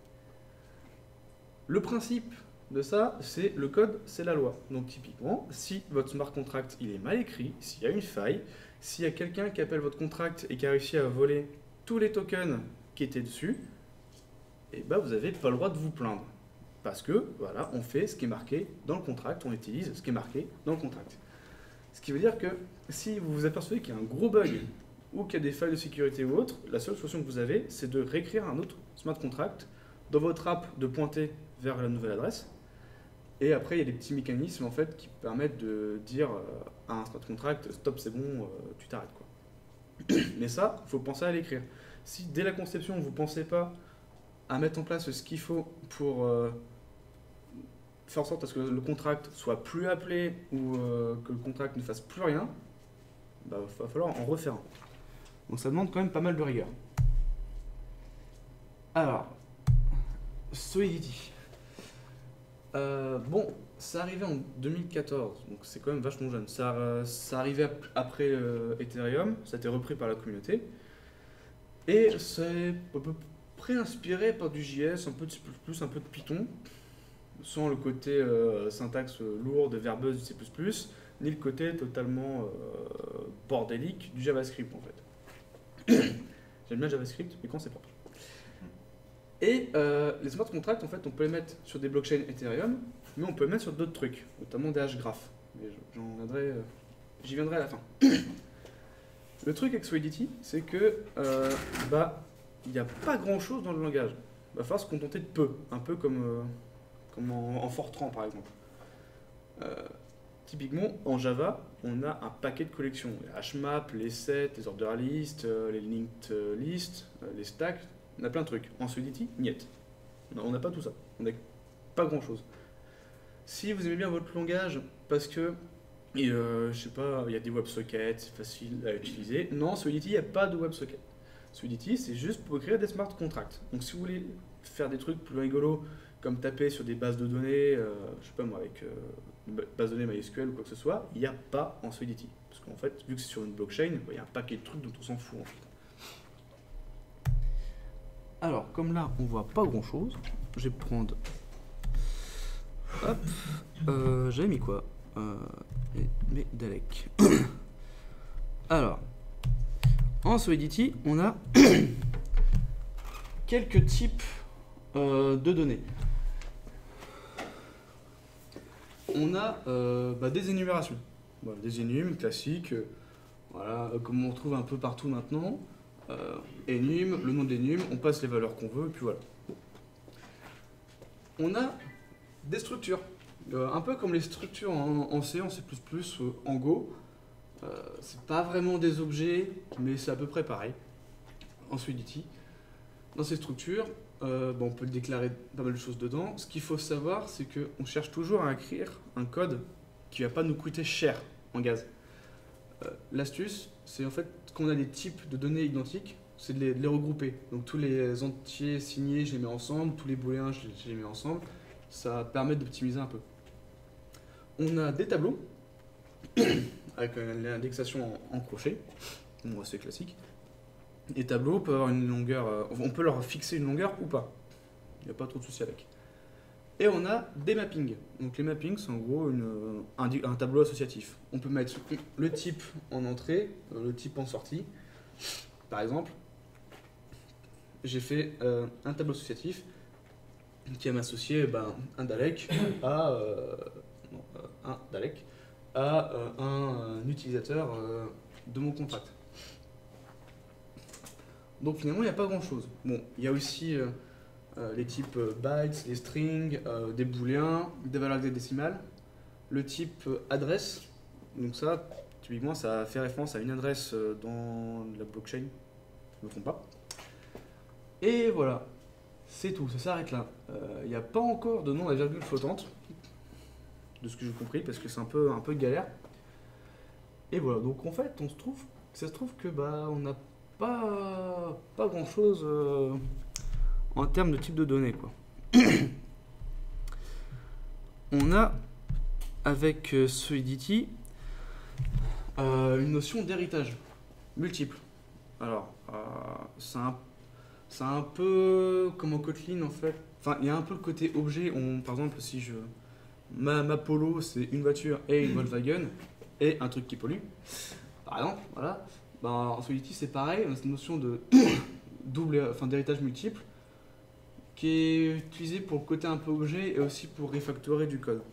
Le principe de ça, c'est le code, c'est la loi. Donc typiquement, si votre smart contract il est mal écrit, s'il y a une faille, s'il y a quelqu'un qui appelle votre contract et qui a réussi à voler tous les tokens qui étaient dessus, et ben vous n'avez pas le droit de vous plaindre. Parce que, voilà, on fait ce qui est marqué dans le contract, on utilise ce qui est marqué dans le contract. Ce qui veut dire que si vous vous apercevez qu'il y a un gros bug ou qu'il y a des failles de sécurité ou autre, la seule solution que vous avez, c'est de réécrire un autre smart contract dans votre app, de pointer vers la nouvelle adresse. Et après, il y a des petits mécanismes en fait qui permettent de dire à un smart contract, stop, c'est bon, tu t'arrêtes, quoi. Mais ça, il faut penser à l'écrire. Si dès la conception, vous ne pensez pas à mettre en place ce qu'il faut pour euh, faire en sorte à ce que le contract soit plus appelé ou euh, que le contract ne fasse plus rien, bah, il va falloir en refaire un. Donc ça demande quand même pas mal de rigueur. Alors, Solidity. Euh, bon, ça arrivait en deux mille quatorze, donc c'est quand même vachement jeune. Ça, euh, ça arrivait ap après euh, Ethereum, ça a été repris par la communauté. Et c'est à peu près inspiré par du J S, un peu de C plus plus, un peu de Python, sans le côté euh, syntaxe lourde, verbeuse du C plus plus, ni le côté totalement euh, bordélique du JavaScript en fait. J'aime bien JavaScript, mais quand c'est propre. Et euh, les smart contracts, en fait, on peut les mettre sur des blockchains Ethereum, mais on peut les mettre sur d'autres trucs, notamment des hashgraph. Mais j'en viendrai, euh, j'y viendrai à la fin. Le truc avec Solidity, c'est que euh, bah, il n'y a pas grand-chose dans le langage. Il va falloir se contenter de peu, un peu comme, euh, comme en, en Fortran par exemple. Euh, typiquement, en Java, on a un paquet de collections. Les hashmaps, les sets, les order lists, euh, les linked lists, euh, les stacks. On a plein de trucs. En Solidity, niet. On n'a pas tout ça. On n'a pas grand chose. Si vous aimez bien votre langage, parce que, et euh, je sais pas, il y a des WebSockets, c'est facile à utiliser. Non, en Solidity, il n'y a pas de WebSocket. Solidity, c'est juste pour créer des smart contracts. Donc si vous voulez faire des trucs plus rigolos, comme taper sur des bases de données, euh, je sais pas moi, avec euh, une base de données MySQL ou quoi que ce soit, il n'y a pas en Solidity. Parce qu'en fait, vu que c'est sur une blockchain, il y a un paquet de trucs dont on s'en fout en fait. Alors, comme là, on voit pas grand chose, je vais prendre. Hop, euh, j'avais mis quoi euh, Mais Dalek. Alors, en Solidity, on a quelques types euh, de données. On a euh, bah, des énumérations, voilà, des énum classiques, euh, voilà, comme on retrouve un peu partout maintenant. Euh, enum, le nom de l'enum, on passe les valeurs qu'on veut, et puis voilà. On a des structures, euh, un peu comme les structures en, en C, en C plus plus, euh, en Go. Euh, c'est pas vraiment des objets, mais c'est à peu près pareil en Solidity. Dans ces structures, euh, bon, on peut déclarer pas mal de choses dedans. Ce qu'il faut savoir, c'est qu'on cherche toujours à écrire un code qui va pas nous coûter cher en gaz. Euh, L'astuce, c'est en fait qu'on a des types de données identiques, c'est de les, de les regrouper. Donc tous les entiers signés, je les mets ensemble, tous les booléens, je, je les mets ensemble. Ça permet d'optimiser un peu. On a des tableaux, avec l'indexation en, en crochet, bon, c'est classique. Les tableaux peuvent avoir une longueur, euh, on peut leur fixer une longueur ou pas. Il n'y a pas trop de soucis avec. Et on a des mappings. Donc les mappings, c'est en gros une, un, un tableau associatif. On peut mettre le type en entrée, le type en sortie. Par exemple, j'ai fait euh, un tableau associatif qui va m'associer ben, un Dalek à, euh, non, euh, un, Dalek à euh, un, un utilisateur euh, de mon contract. Donc finalement, il n'y a pas grand-chose. Bon, il y a aussi euh, euh, les types euh, bytes, les strings, euh, des booléens, des valeurs hexadécimales, le type euh, adresse. Donc ça, typiquement, ça fait référence à une adresse euh, dans la blockchain, je ne me trompe pas. Et voilà, c'est tout, ça s'arrête là. Il n'y a pas encore de nom à virgule flottante, de ce que j'ai compris, parce que c'est un peu, un peu galère. Et voilà, donc en fait, on se trouve, ça se trouve que bah, on n'a pas, pas grand chose euh, en termes de type de données, quoi. On a, avec euh, Solidity, euh, une notion d'héritage multiple. Alors, euh, c'est un, c'est un peu comme en Kotlin, en fait. Enfin, il y a un peu le côté objet. On, par exemple, si je... Ma, ma Polo, c'est une voiture et une Volkswagen, et un truc qui pollue, par exemple, voilà. Ben, en Solidity, c'est pareil, on a cette notion de double, enfin, d'héritage multiple, qui est utilisée pour le côté un peu objet et aussi pour refactorer du code.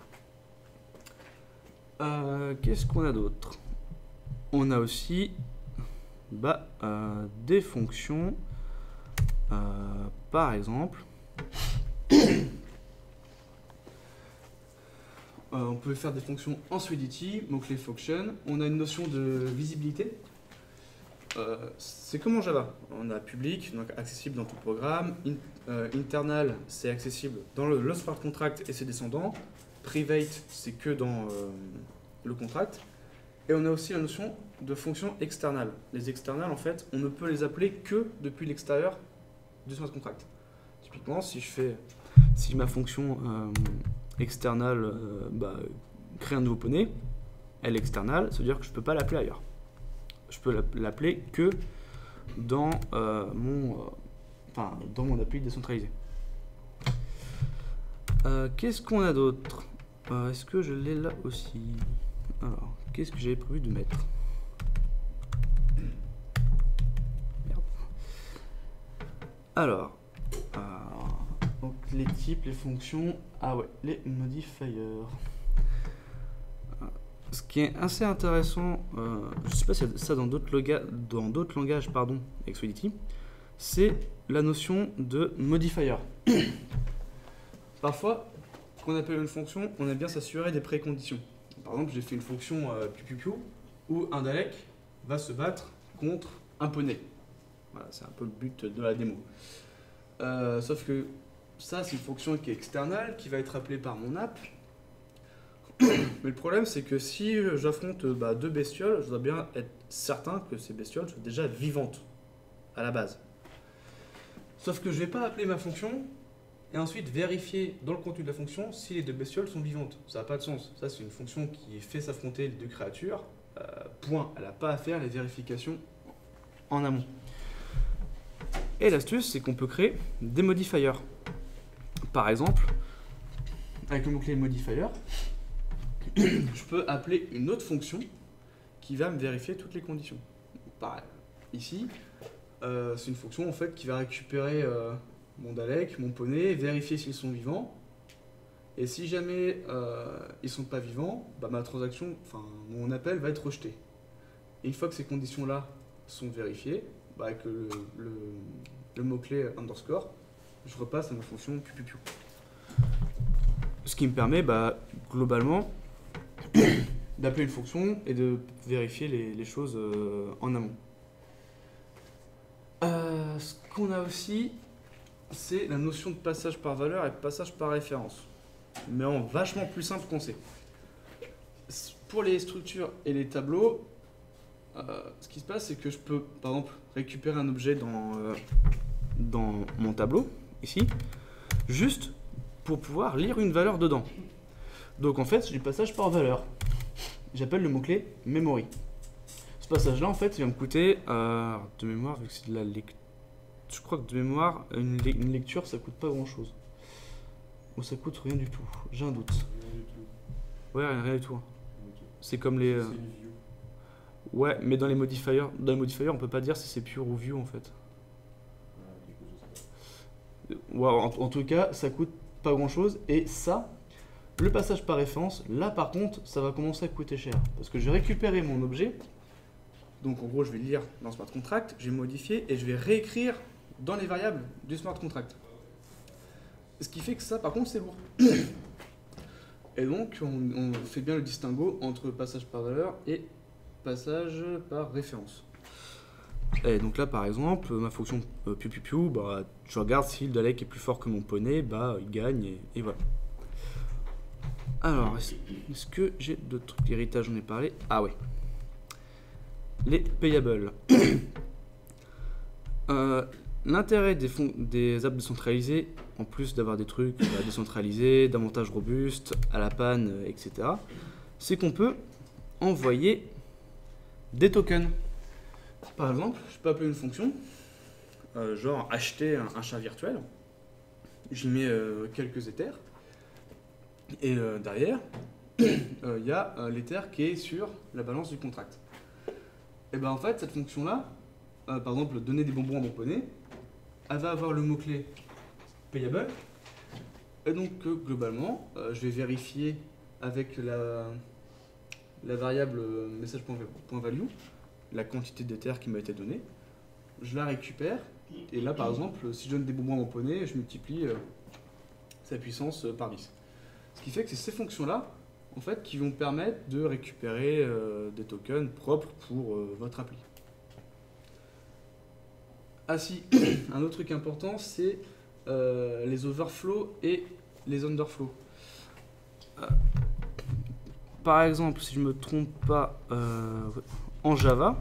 Euh, Qu'est-ce qu'on a d'autre? On a aussi bah, euh, des fonctions, euh, par exemple, Euh, on peut faire des fonctions en Solidity, mot-clé function. On a une notion de visibilité. Euh, c'est comme en Java. On a public, donc accessible dans tout programme. In, euh, internal, c'est accessible dans le, le smart contract et ses descendants. Private, c'est que dans euh, le contract. Et on a aussi la notion de fonction externale. Les externales, en fait, on ne peut les appeler que depuis l'extérieur du smart contract. Typiquement, si je fais, si ma fonction euh, externale euh, bah, crée un nouveau poney, elle est externale, ça veut dire que je ne peux pas l'appeler ailleurs. Je peux l'appeler que dans, euh, mon, euh, enfin, dans mon appli décentralisé. Euh, Qu'est-ce qu'on a d'autre? euh, Est-ce que je l'ai là aussi? Alors, qu'est-ce que j'avais prévu de mettre? Merde. Alors, euh, donc les types, les fonctions, ah ouais, les modifiers. Ce qui est assez intéressant, euh, je ne sais pas si ça dans d'autres dans d'autres langages, pardon, avec Solidity, c'est la notion de modifier. Parfois, quand on appelle une fonction, on aime bien s'assurer des préconditions. Par exemple, j'ai fait une fonction euh, piu piu piu où un Dalek va se battre contre un poney. Voilà, c'est un peu le but de la démo. Euh, sauf que ça, c'est une fonction qui est externale, qui va être appelée par mon app. Mais le problème, c'est que si j'affronte bah, deux bestioles, je dois bien être certain que ces bestioles soient déjà vivantes à la base. Sauf que je ne vais pas appeler ma fonction et ensuite vérifier dans le contenu de la fonction si les deux bestioles sont vivantes. Ça n'a pas de sens. Ça, c'est une fonction qui fait s'affronter les deux créatures. Euh, point. Elle n'a pas à faire les vérifications en amont. Et l'astuce, c'est qu'on peut créer des modifiers. Par exemple, avec le mot-clé modifier, je peux appeler une autre fonction qui va me vérifier toutes les conditions. Pareil, ici, euh, c'est une fonction en fait qui va récupérer euh, mon Dalek, mon poney, vérifier s'ils sont vivants. Et si jamais euh, ils ne sont pas vivants, bah, ma transaction, enfin mon appel va être rejeté. Et une fois que ces conditions-là sont vérifiées, bah, avec le, le, le mot-clé underscore, je repasse à ma fonction piu piu piu. Ce qui me permet bah, globalement d'appeler une fonction et de vérifier les, les choses euh, en amont. Euh, ce qu'on a aussi, c'est la notion de passage par valeur et de passage par référence. Mais en vachement plus simple qu'on sait. Pour les structures et les tableaux, euh, ce qui se passe, c'est que je peux, par exemple, récupérer un objet dans, euh, dans mon tableau, ici, juste pour pouvoir lire une valeur dedans. Donc en fait, j'ai du passage par valeur. J'appelle le mot-clé memory. Ce passage-là, en fait, il va me coûter, euh, de mémoire, vu que c'est de la lecture, je crois que de mémoire, une, le une lecture, ça coûte pas grand-chose. Ou ça coûte rien du tout. J'ai un doute. Rien du tout. Ouais, rien, rien du tout. Okay. C'est comme les... Euh... C'est une view. Ouais, mais dans les modifiers, dans les modifiers, on peut pas dire si c'est pure ou view, en fait. Ah, quelque chose comme ou en, en tout cas, ça coûte pas grand chose. Et ça, le passage par référence, là par contre, ça va commencer à coûter cher. Parce que je vais récupérer mon objet. Donc en gros, je vais lire dans smart contract, je vais modifier et je vais réécrire dans les variables du smart contract. Ce qui fait que ça, par contre, c'est lourd. Et donc, on, on fait bien le distinguo entre passage par valeur et passage par référence. Et donc là, par exemple, ma fonction euh, piu piu piu, bah, je regarde si le Dalek est plus fort que mon poney, bah, il gagne, et, et voilà. Alors, est-ce, est-ce que j'ai d'autres trucs? L'héritage, j'en ai parlé. Ah ouais. Les payables. euh, L'intérêt des, des apps décentralisées, en plus d'avoir des trucs bah, décentralisés, davantage robustes, à la panne, et cetera, c'est qu'on peut envoyer des tokens. Par exemple, je peux appeler une fonction, euh, genre acheter un, un chat virtuel, j'y mets euh, quelques éthers, et euh, derrière, il euh, y a euh, l'ether qui est sur la balance du contract. Et ben en fait, cette fonction-là, euh, par exemple, donner des bonbons à mon poney, elle va avoir le mot-clé payable, et donc euh, globalement, euh, je vais vérifier avec la, la variable message.value la quantité d'ether qui m'a été donnée, je la récupère, et là par exemple, si je donne des bonbons à mon poney, je multiplie euh, sa puissance euh, par dix. Ce qui fait que c'est ces fonctions-là, en fait, qui vont permettre de récupérer euh, des tokens propres pour euh, votre appli. Ah si, un autre truc important, c'est euh, les overflows et les underflows. Euh, par exemple, si je ne me trompe pas, euh, en Java,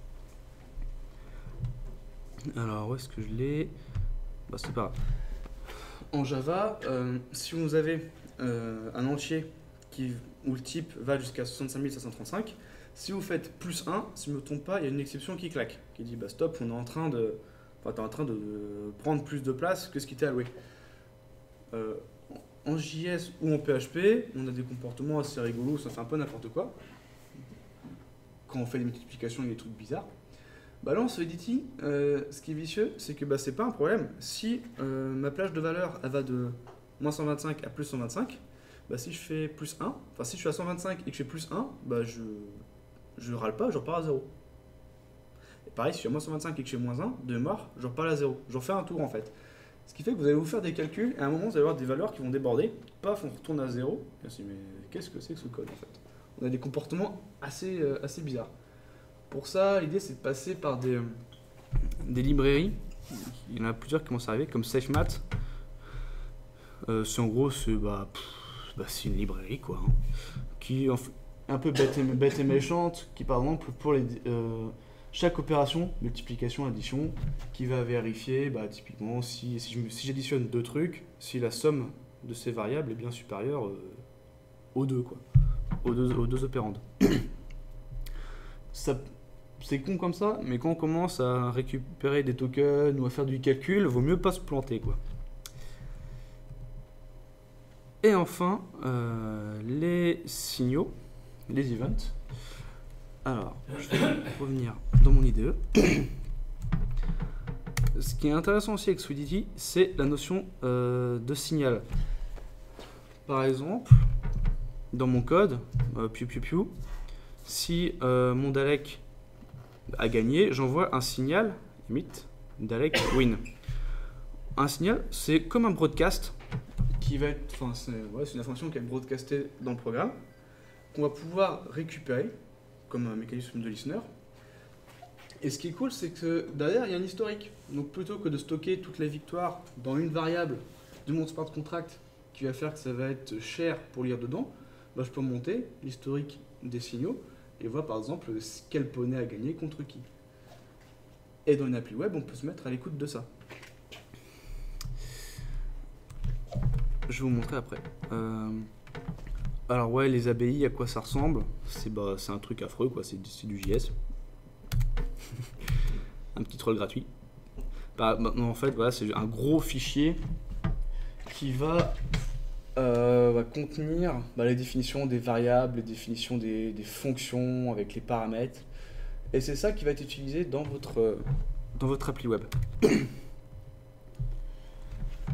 alors où est-ce que je l'ai? Bah c'est pas grave. En Java, euh, si vous avez euh, un entier qui, où le type va jusqu'à soixante-cinq mille sept cent trente-cinq, si vous faites plus un, si je ne me trompe pas, il y a une exception qui claque, qui dit bah stop, on est en train de, enfin, t'es en train de prendre plus de place que ce qui t'est alloué. Euh, en J S ou en P H P, on a des comportements assez rigolos, ça fait un peu n'importe quoi. Quand on fait des multiplications, il y a des trucs bizarres. Bah là, en Solidity, euh, ce qui est vicieux, c'est que bah, c'est pas un problème. Si euh, ma plage de valeur elle va de moins cent vingt-cinq à plus cent vingt-cinq, bah, si je fais plus un, enfin si je suis à cent vingt-cinq et que je fais plus un, bah, je je râle pas, je repars à zéro. Et pareil, si je suis à moins cent vingt-cinq et que je fais moins un, de mémoire, je repars à zéro. Je refais un tour en fait. Ce qui fait que vous allez vous faire des calculs et à un moment, vous allez avoir des valeurs qui vont déborder. Paf, on retourne à zéro. Et on se dit, mais qu'est-ce que c'est que ce code en fait? On a des comportements assez, euh, assez bizarres. Pour ça, l'idée c'est de passer par des, euh, des librairies. Il y en a plusieurs qui commencent à arriver, comme SafeMath. Euh, c'est en gros, c'est bah, bah, une librairie quoi, hein, qui est un peu bête et, bête et méchante, qui par exemple pour les, euh, chaque opération, multiplication, addition, qui va vérifier bah, typiquement si, si, je, si j'additionne deux trucs, si la somme de ces variables est bien supérieure euh, aux deux quoi, aux deux, aux deux opérandes. Ça, c'est con comme ça, mais quand on commence à récupérer des tokens ou à faire du calcul, vaut mieux pas se planter quoi. Et enfin, euh, les signaux, les events. Alors, je vais revenir dans mon I D E. Ce qui est intéressant aussi avec Solidity, c'est la notion euh, de signal. Par exemple, dans mon code, euh, piu piu piu, si euh, mon Dalek a gagné, j'envoie un signal, limite, Dalek win. Un signal, c'est comme un broadcast qui va être, enfin, c'est ouais, une information qui va être broadcastée dans le programme, qu'on va pouvoir récupérer comme un mécanisme de listener. Et ce qui est cool, c'est que derrière, il y a un historique. Donc plutôt que de stocker toutes les victoires dans une variable de mon smart contract qui va faire que ça va être cher pour lire dedans, bah, je peux monter l'historique des signaux et voir par exemple quel poney a gagné contre qui. Et dans une appli web, on peut se mettre à l'écoute de ça. Je vais vous montrer après. Euh... Alors ouais, les A B I, à quoi ça ressemble? C'est bah, c'est un truc affreux, quoi. C'est du J S. Un petit troll gratuit. Bah, bah, non, en fait, voilà, c'est un gros fichier qui va, euh, va contenir bah, les définitions des variables, les définitions des, des fonctions avec les paramètres. Et c'est ça qui va être utilisé dans votre, dans votre appli web.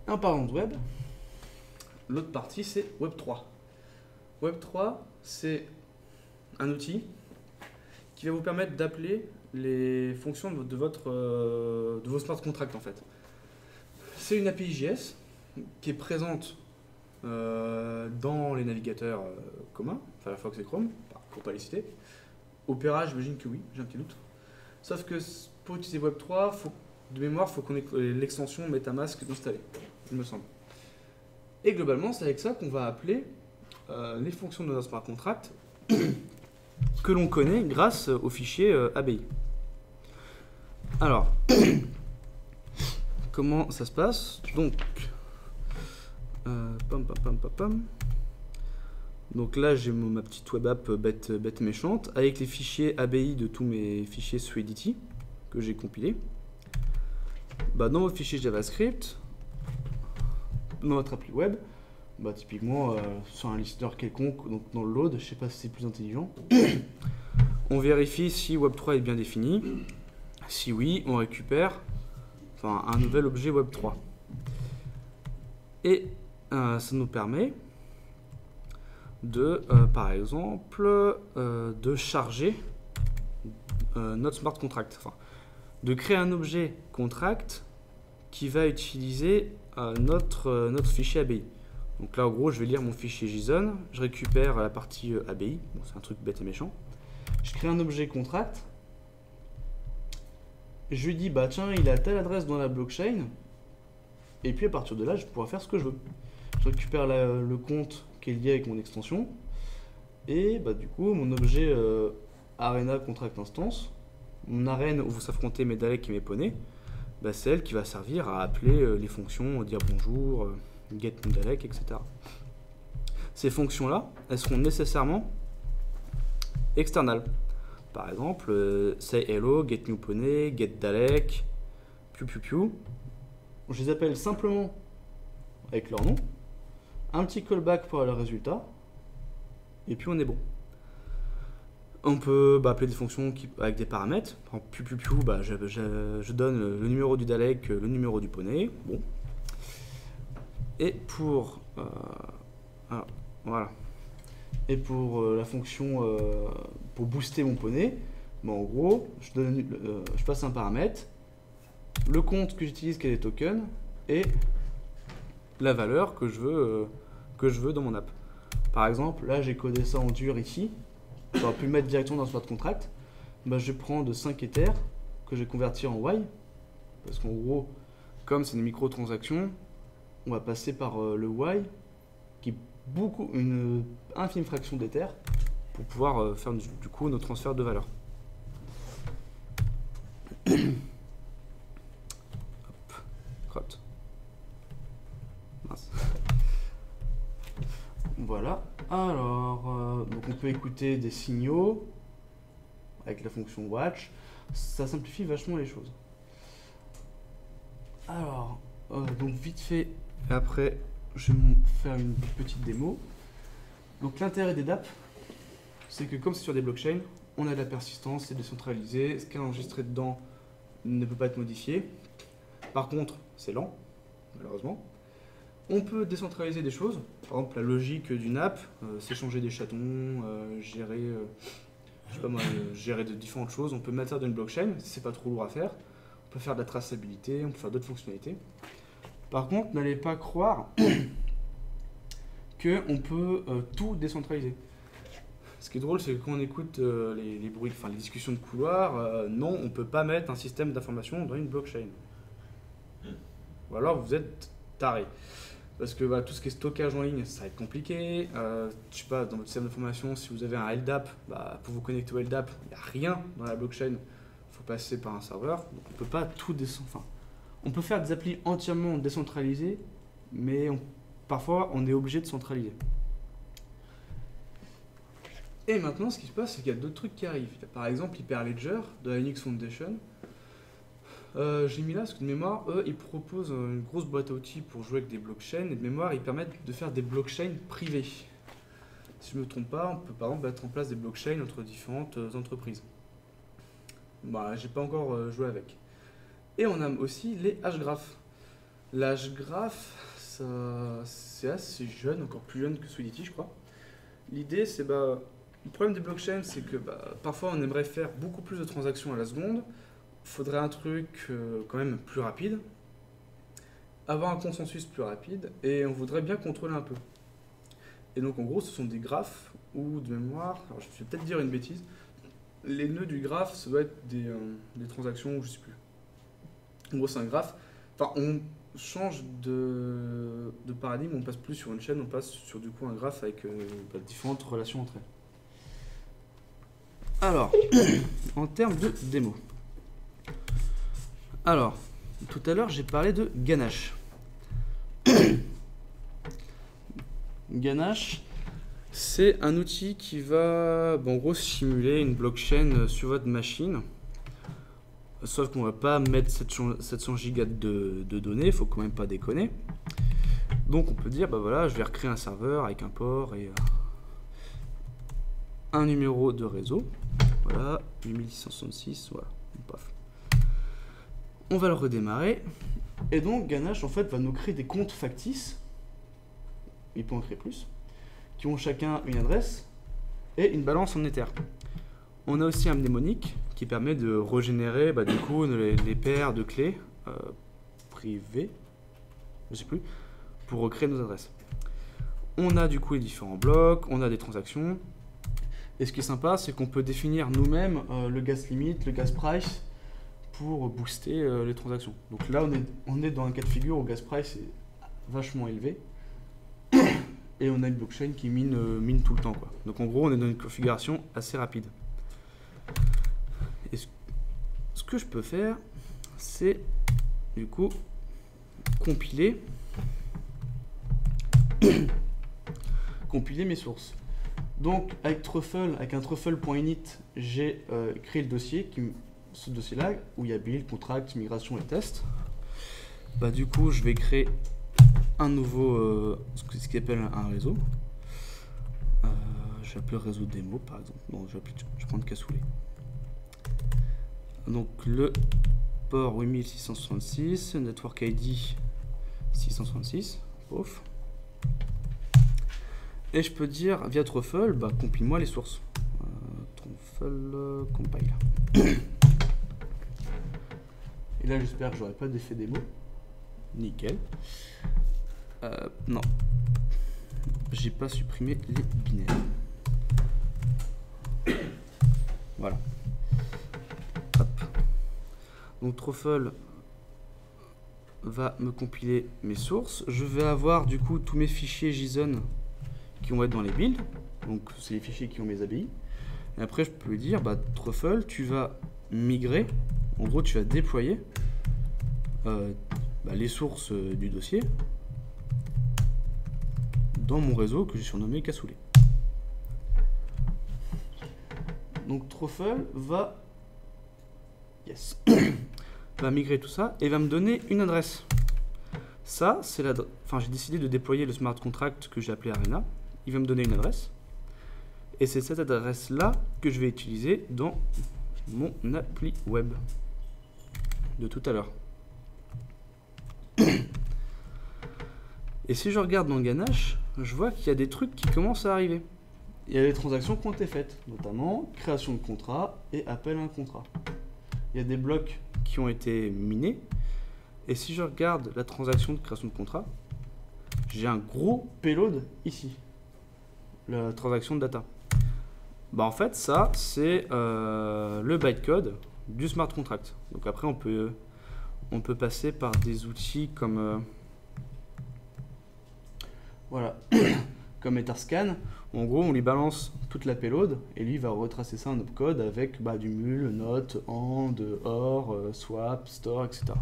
En parlant de web, l'autre partie c'est Web trois. Web trois, c'est un outil qui va vous permettre d'appeler les fonctions de, de, votre, euh, de vos smart contracts en fait. C'est une A P I J S qui est présente euh, dans les navigateurs euh, communs, Firefox et Chrome, pour pas les citer. Opera, j'imagine que oui, j'ai un petit doute. Sauf que pour utiliser Web trois, faut, de mémoire, il faut qu'on ait l'extension MetaMask installée, il me semble. Et globalement, c'est avec ça qu'on va appeler euh, les fonctions de notre smart contract que l'on connaît grâce au fichier euh, A B I. Alors, comment ça se passe? Donc, euh, pam, pam, pam, pam, pam. Donc là, j'ai ma petite web app bête, bête méchante avec les fichiers A B I de tous mes fichiers Swedity que j'ai compilés. Bah, dans votre fichier JavaScript, dans votre appli web, bah, typiquement euh, sur un listeur quelconque, donc dans le load, je sais pas si c'est plus intelligent, on vérifie si Web trois est bien défini. Si oui, on récupère enfin, un nouvel objet Web trois. Et euh, ça nous permet de, euh, par exemple, euh, de charger euh, notre smart contract. Enfin, de créer un objet contract qui va utiliser euh, notre, euh, notre fichier A B I. Donc là, en gros, je vais lire mon fichier JSON, je récupère la partie euh, A B I, bon, c'est un truc bête et méchant. Je crée un objet contract, je lui dis, bah tiens, il a telle adresse dans la blockchain, et puis à partir de là, je pourrai faire ce que je veux. Je récupère la, le compte qui est lié avec mon extension, et bah du coup, mon objet euh, Arena Contract Instance, mon arène où vous s'affrontez mes Daleks et mes poneys, bah, c'est elle qui va servir à appeler euh, les fonctions, dire bonjour, euh, get mon Dalek, et cetera. Ces fonctions-là, elles seront nécessairement externales. Par exemple, euh, say hello, get new pony, get Dalek, piu piu piu. Je les appelle simplement avec leur nom, un petit callback pour le résultat, et puis on est bon. On peut bah, appeler des fonctions qui, avec des paramètres. En piu piu piu, bah, je, je, je donne le numéro du Dalek, le numéro du poney. Bon. Et pour euh, alors, voilà. Et pour euh, la fonction euh, pour booster mon poney, bah, en gros, je, donne, euh, je passe un paramètre, le compte que j'utilise qui est les tokens et la valeur que je veux euh, que je veux dans mon app. Par exemple, là j'ai codé ça en dur ici. J'aurais pu le mettre directement dans smart contract. Bah, je prends de cinq Ethers que je vais convertir en Y. Parce qu'en gros, comme c'est une microtransactions, on va passer par euh, le Y, qui est beaucoup, une infime fraction d'Ether, pour pouvoir euh, faire du, du coup nos transferts de valeur. Hop, crotte. Mince. Voilà. Alors, euh, donc on peut écouter des signaux avec la fonction watch. Ça simplifie vachement les choses. Alors, euh, donc vite fait, après je vais faire une petite démo. Donc l'intérêt des dApps, c'est que comme c'est sur des blockchains, on a de la persistance, c'est décentralisé, ce qui est enregistré dedans ne peut pas être modifié. Par contre, c'est lent, malheureusement. On peut décentraliser des choses, par exemple la logique d'une app, euh, s'échanger des chatons, euh, gérer, euh, je sais pas moi, euh, gérer de différentes choses. On peut mettre ça dans une blockchain, c'est pas trop lourd à faire. On peut faire de la traçabilité, on peut faire d'autres fonctionnalités. Par contre, n'allez pas croire qu'on peut euh, tout décentraliser. Ce qui est drôle, c'est que quand on écoute euh, les, les bruits, enfin les discussions de couloir, euh, non, on peut pas mettre un système d'information dans une blockchain. Ou alors vous êtes taré. Parce que bah, tout ce qui est stockage en ligne, ça va être compliqué. Euh, je sais pas, dans votre système d'information, si vous avez un L D A P, bah, pour vous connecter au L D A P, il n'y a rien dans la blockchain. Il faut passer par un serveur. Donc on ne peut pas tout décentraliser. Enfin, on peut faire des applis entièrement décentralisées, mais on, parfois on est obligé de centraliser. Et maintenant, ce qui se passe, c'est qu'il y a d'autres trucs qui arrivent. Il y a par exemple Hyperledger de la Linux Foundation. Euh, J'ai mis là, parce que de mémoire, eux, ils proposent une grosse boîte à outils pour jouer avec des blockchains, et de mémoire, ils permettent de faire des blockchains privées. Si je ne me trompe pas, on peut par exemple mettre en place des blockchains entre différentes euh, entreprises. Bah, j'ai pas encore euh, joué avec. Et on a aussi les hashgraphs. L'H graph, c'est assez jeune, encore plus jeune que Solidity, je crois. L'idée, c'est bah, le problème des blockchains, c'est que bah, parfois on aimerait faire beaucoup plus de transactions à la seconde. Il faudrait un truc euh, quand même plus rapide, avoir un consensus plus rapide, et on voudrait bien contrôler un peu. Et donc en gros, ce sont des graphes ou de mémoire. Alors je vais peut-être dire une bêtise. Les nœuds du graphe, ça doit être des, euh, des transactions, je sais plus. En gros, c'est un graphe. Enfin, on change de, de paradigme, on passe plus sur une chaîne, on passe sur du coup un graphe avec euh, bah, différentes relations entre elles. Alors, en termes de démo. Alors, tout à l'heure, j'ai parlé de Ganache. Ganache, c'est un outil qui va, bon, en gros, simuler une blockchain sur votre machine. Sauf qu'on ne va pas mettre sept cents gigas de, de données, il faut quand même pas déconner. Donc on peut dire, bah voilà, je vais recréer un serveur avec un port et euh, un numéro de réseau. Voilà, huit mille six cent soixante-six, voilà, paf. On va le redémarrer. Et donc Ganache en fait va nous créer des comptes factices, il peut en créer plus, qui ont chacun une adresse et une balance en Ether. On a aussi un mnémonique qui permet de régénérer bah, du coup les, les paires de clés euh, privées, je sais plus, pour recréer nos adresses. On a du coup les différents blocs, on a des transactions. Et ce qui est sympa, c'est qu'on peut définir nous-mêmes euh, le gas limit, le gas price pour booster euh, les transactions. Donc là, on est, on est dans un cas de figure où le gas price est vachement élevé. Et on a une blockchain qui mine, euh, mine tout le temps, quoi. Donc en gros, on est dans une configuration assez rapide. Et ce, ce que je peux faire, c'est du coup compiler, compiler mes sources. Donc avec Truffle, avec un truffle.init, j'ai euh, créé le dossier, qui, ce dossier-là, où il y a build, contract, migration et test. Bah, du coup, je vais créer un nouveau, euh, ce qu'il appelle un réseau. Euh, je vais appeler réseau démo par exemple. Non, je vais, appeler, je vais prendre cassoulet. Donc le port huit mille six cent soixante-six, network I D six cent soixante-six, pof. Et je peux dire via Truffle, bah, compile-moi les sources. Euh, Truffle euh, compile. Et là j'espère que j'aurai pas d'effet démo. Nickel. Euh, non. J'ai pas supprimé les binaires. Voilà. Hop. Donc Truffle va me compiler mes sources. Je vais avoir du coup tous mes fichiers JSON qui vont être dans les builds. Donc c'est les fichiers qui ont mes A B I. Et après je peux lui dire, bah Truffle, tu vas migrer. En gros, tu vas déployer euh, bah, les sources euh, du dossier dans mon réseau que j'ai surnommé cassoulet. Donc Truffle va, yes, va migrer tout ça et va me donner une adresse. Ça, c'est l'adresse. Enfin, j'ai décidé de déployer le smart contract que j'ai appelé Arena. Il va me donner une adresse. Et c'est cette adresse-là que je vais utiliser dans mon appli web de tout à l'heure. Et si je regarde dans Ganache, je vois qu'il y a des trucs qui commencent à arriver. Il y a des transactions qui ont été faites, notamment création de contrat et appel à un contrat. Il y a des blocs qui ont été minés. Et si je regarde la transaction de création de contrat, j'ai un gros payload ici. La transaction de data. Bah en fait, ça, c'est euh, le bytecode du smart contract. Donc après, on peut, on peut passer par des outils comme... Euh, voilà. Comme Etherscan, où en gros on lui balance toute la payload et lui va retracer ça en opcode avec bah, du mul, note, and, or, euh, swap, store, et cetera.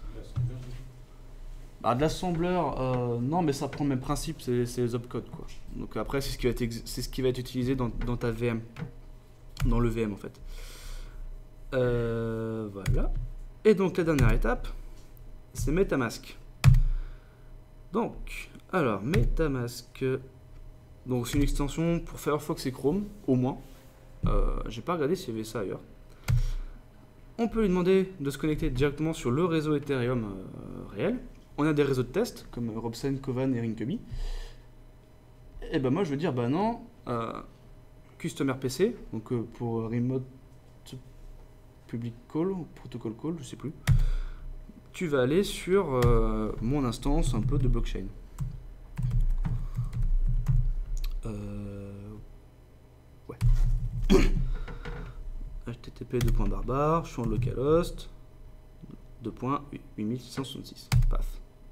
Bah, de l'assembleur, euh, non, mais ça prend le même principe, c'est les opcodes quoi. Donc après c'est ce qui va être, c'est ce qui va être utilisé dans, dans ta V M, dans le V M en fait. Euh, voilà. Et donc la dernière étape, c'est MetaMask. Donc, alors MetaMask. Donc c'est une extension pour Firefox et Chrome, au moins. Euh, J'ai pas regardé s'il y avait ça ailleurs. On peut lui demander de se connecter directement sur le réseau Ethereum euh, réel. on a des réseaux de tests, comme Robson, Kovan et Rinkeby. Et ben moi, je veux dire, bah non, euh, Customer P C, donc euh, pour Remote Public Call, ou Protocol Call, je sais plus. Tu vas aller sur euh, mon instance un peu de blockchain. Euh, ouais. H T T P deux points barre je suis en localhost deux point huit mille six cent soixante-six. Paf.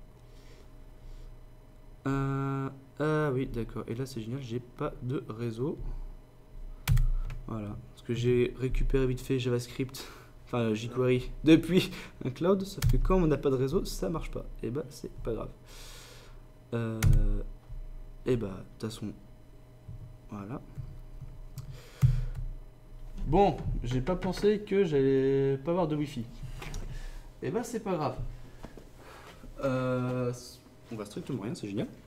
Euh, ah oui, d'accord. Et là, c'est génial, j'ai pas de réseau. Voilà. Parce que j'ai récupéré vite fait JavaScript, enfin jQuery, depuis un cloud, sauf que quand on n'a pas de réseau, ça marche pas. Et bah, c'est pas grave. Euh, et bah, de toute façon, voilà. Bon, j'ai pas pensé que j'allais pas avoir de Wi-Fi. Et bah, c'est pas grave. Euh, on va strictement rien, c'est génial.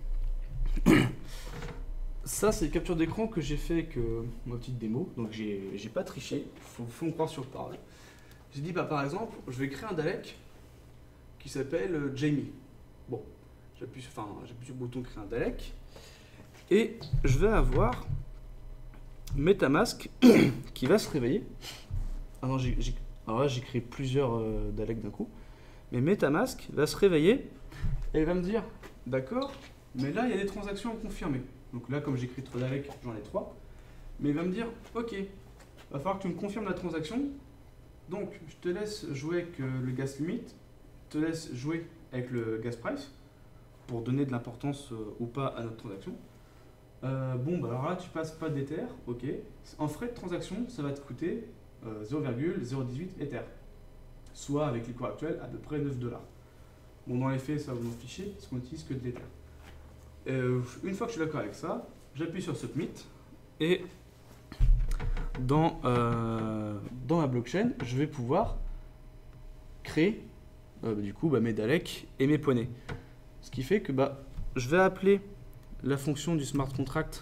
Ça, c'est une capture d'écran que j'ai fait avec euh, ma petite démo. Donc, j'ai pas triché. Faut, faut me croire sur parole. J'ai dit, bah, par exemple, je vais créer un Dalek qui s'appelle euh, Jamie. Bon, j'appuie enfin, j'appuie sur le bouton créer un Dalek. Et je vais avoir MetaMask qui va se réveiller. Ah non, j'ai, j'ai, alors là, j'ai créé plusieurs euh, Daleks d'un coup. Mais MetaMask va se réveiller et il va me dire, d'accord, mais là, il y a des transactions à confirmer. Donc là, comme j'écris trois Daleks, j'en ai trois. Mais il va me dire, ok, va falloir que tu me confirmes la transaction. Donc, je te laisse jouer avec euh, le gas limit, te laisse jouer avec le gas price pour donner de l'importance euh, ou pas à notre transaction. Euh, bon, bah alors là, tu passes pas d'Ether, ok. En frais de transaction, ça va te coûter euh, zéro virgule zéro dix-huit Ether. Soit avec les cours actuels, à peu près neuf dollars. Bon, dans les faits, ça va vous en ficher, parce qu'on n'utilise que de l'Ether. Euh, une fois que je suis d'accord avec ça, j'appuie sur Submit et dans, euh, dans ma blockchain, je vais pouvoir créer euh, du coup bah, mes Daleks et mes poneys. Ce qui fait que bah, je vais appeler la fonction du smart contract.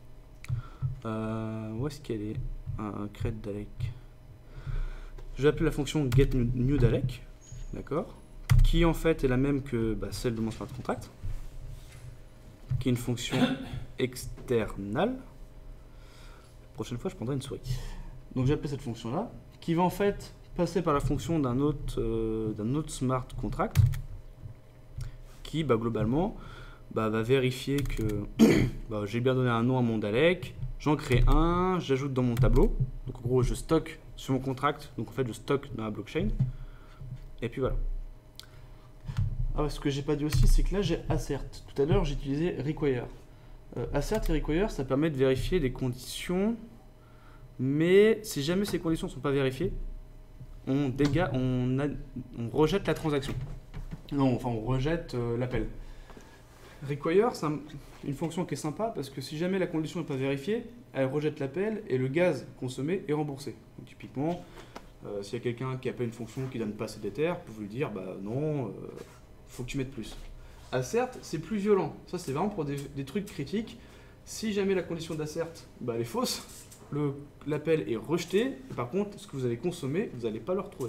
Euh, où est-ce qu'elle est, un create Dalek. Je vais appeler la fonction get new Dalek, d'accord, qui en fait est la même que bah, celle de mon smart contract, qui est une fonction externale. La prochaine fois, je prendrai une souris. Donc j'ai appelé cette fonction-là, qui va en fait passer par la fonction d'un autre, euh, d'un autre smart contract, qui bah, globalement bah, va vérifier que bah, j'ai bien donné un nom à mon Dalek, j'en crée un, j'ajoute dans mon tableau. Donc en gros, je stocke sur mon contract, donc en fait je stocke dans la blockchain. Et puis voilà. Ah, ce que j'ai pas dit aussi, c'est que là j'ai assert. Tout à l'heure j'ai utilisé require. Euh, assert et require, ça permet de vérifier des conditions, mais si jamais ces conditions ne sont pas vérifiées, on, déga on, a, on rejette la transaction. Non, enfin on rejette euh, l'appel. Require, c'est un, une fonction qui est sympa parce que si jamais la condition n'est pas vérifiée, elle rejette l'appel et le gaz consommé est remboursé. Donc, typiquement, euh, s'il y a quelqu'un qui appelle une fonction qui ne donne pas assez d'Ether, vous pouvez lui dire bah non, il euh, faut que tu mettes plus. Assert, c'est plus violent. Ça, c'est vraiment pour des, des trucs critiques. Si jamais la condition d'assert bah, est fausse, l'appel est rejeté. Et par contre, ce que vous avez consommé, vous n'allez pas le retrouver.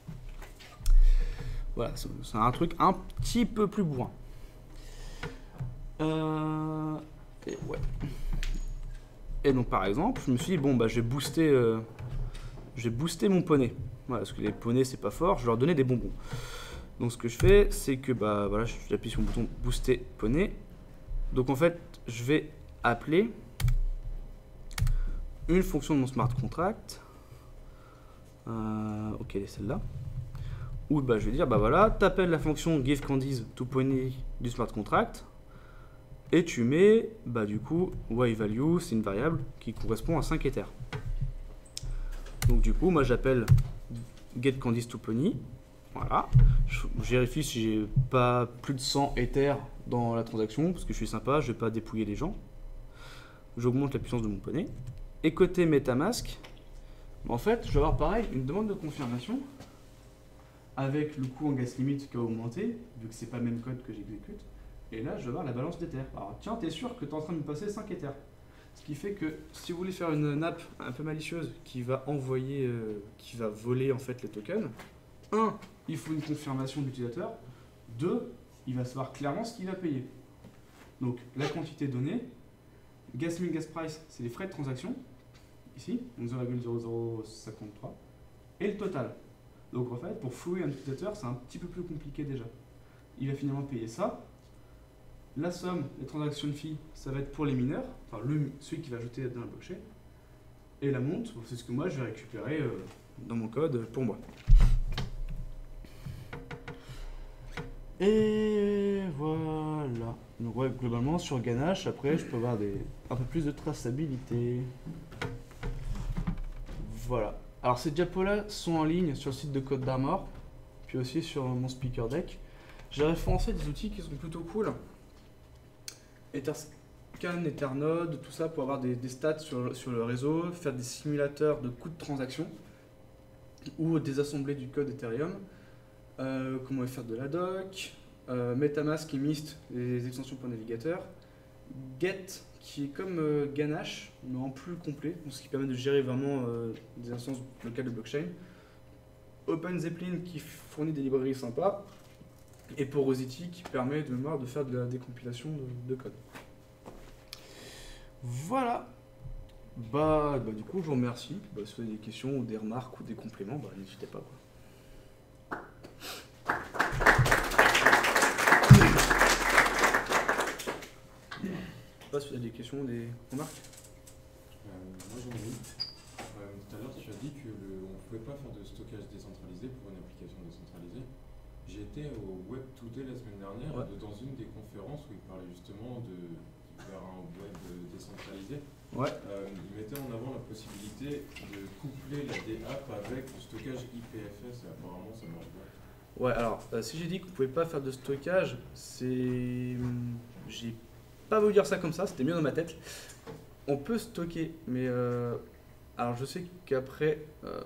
Voilà, c'est un truc un petit peu plus bourrin. Euh, et ouais. Et donc par exemple, je me suis dit bon bah je vais booster, euh, je vais booster mon poney. Voilà, parce que les poneys c'est pas fort, je vais leur donner des bonbons. Donc ce que je fais, c'est que bah voilà, j'appuie sur le bouton booster poney. Donc en fait, je vais appeler une fonction de mon smart contract. Euh, ok, celle-là. Où bah je vais dire bah voilà, t'appelles la fonction give candies to poney du smart contract. Et tu mets, bah du coup, yValue, c'est une variable qui correspond à cinq Ether. Donc du coup, moi j'appelle getCandice2Pony. Voilà. Je vérifie si j'ai pas plus de cent Ether dans la transaction, parce que je suis sympa, je vais pas dépouiller les gens. J'augmente la puissance de mon poney. Et côté MetaMask, en fait, je vais avoir pareil, une demande de confirmation avec le coût en gas limit qui a augmenté, vu que c'est pas le même code que j'exécute. Et là, je vais avoir la balance d'Ether. Alors, tiens, t'es sûr que tu es en train de me passer cinq Ether. Ce qui fait que si vous voulez faire une nappe un peu malicieuse qui va envoyer, euh, qui va voler en fait les tokens, un, il faut une confirmation de l'utilisateur. Deux, il va savoir clairement ce qu'il va payer. Donc la quantité donnée, gas min gas price, c'est les frais de transaction, ici, donc zéro virgule zéro zéro cinquante-trois, et le total. Donc en fait, pour flouer un utilisateur, c'est un petit peu plus compliqué déjà. Il va finalement payer ça. La somme des transactions fee, ça va être pour les mineurs, enfin le, celui qui va ajouter dans la blockchain. Et la monte, c'est ce que moi je vais récupérer euh, dans mon code pour moi. Et voilà. Donc ouais, globalement sur Ganache, après je peux avoir des, un peu plus de traçabilité. Voilà. Alors ces diapos-là sont en ligne sur le site de Code d'Armor, puis aussi sur mon speaker deck. J'ai référencé des outils qui sont plutôt cool. Etherscan, Ethernode, tout ça pour avoir des, des stats sur, sur le réseau, faire des simulateurs de coûts de transaction ou des assemblées du code Ethereum. Euh, comment faire de la doc, euh, Metamask et Mist, les extensions pour navigateur, Get qui est comme euh, Ganache mais en plus complet, donc ce qui permet de gérer vraiment euh, des instances locales de blockchain, OpenZeppelin qui fournit des librairies sympas, et Porosity qui permet de mémoire de faire de la décompilation de, de code. Voilà. Bah, bah du coup je vous remercie. Bah, si vous avez des questions ou des remarques ou des compléments, bah, n'hésitez pas quoi. Je sais pas si vous avez des questions ou des remarques. Euh, moi j'en ai une. Euh, tout à l'heure tu as dit qu'on ne pouvait pas faire de stockage décentralisé pour une application décentralisée. J'ai été au Web Today la semaine dernière, ouais. Dans une des conférences où il parlait justement de faire un web décentralisé. Ouais. Euh, il mettait en avant la possibilité de coupler la D app avec du stockage I P F S et apparemment ça marche pas. Ouais, alors euh, si j'ai dit que vous pouvez pas faire de stockage, c'est... J'ai pas voulu dire ça comme ça, c'était mieux dans ma tête. On peut stocker, mais euh... alors je sais qu'après... Euh...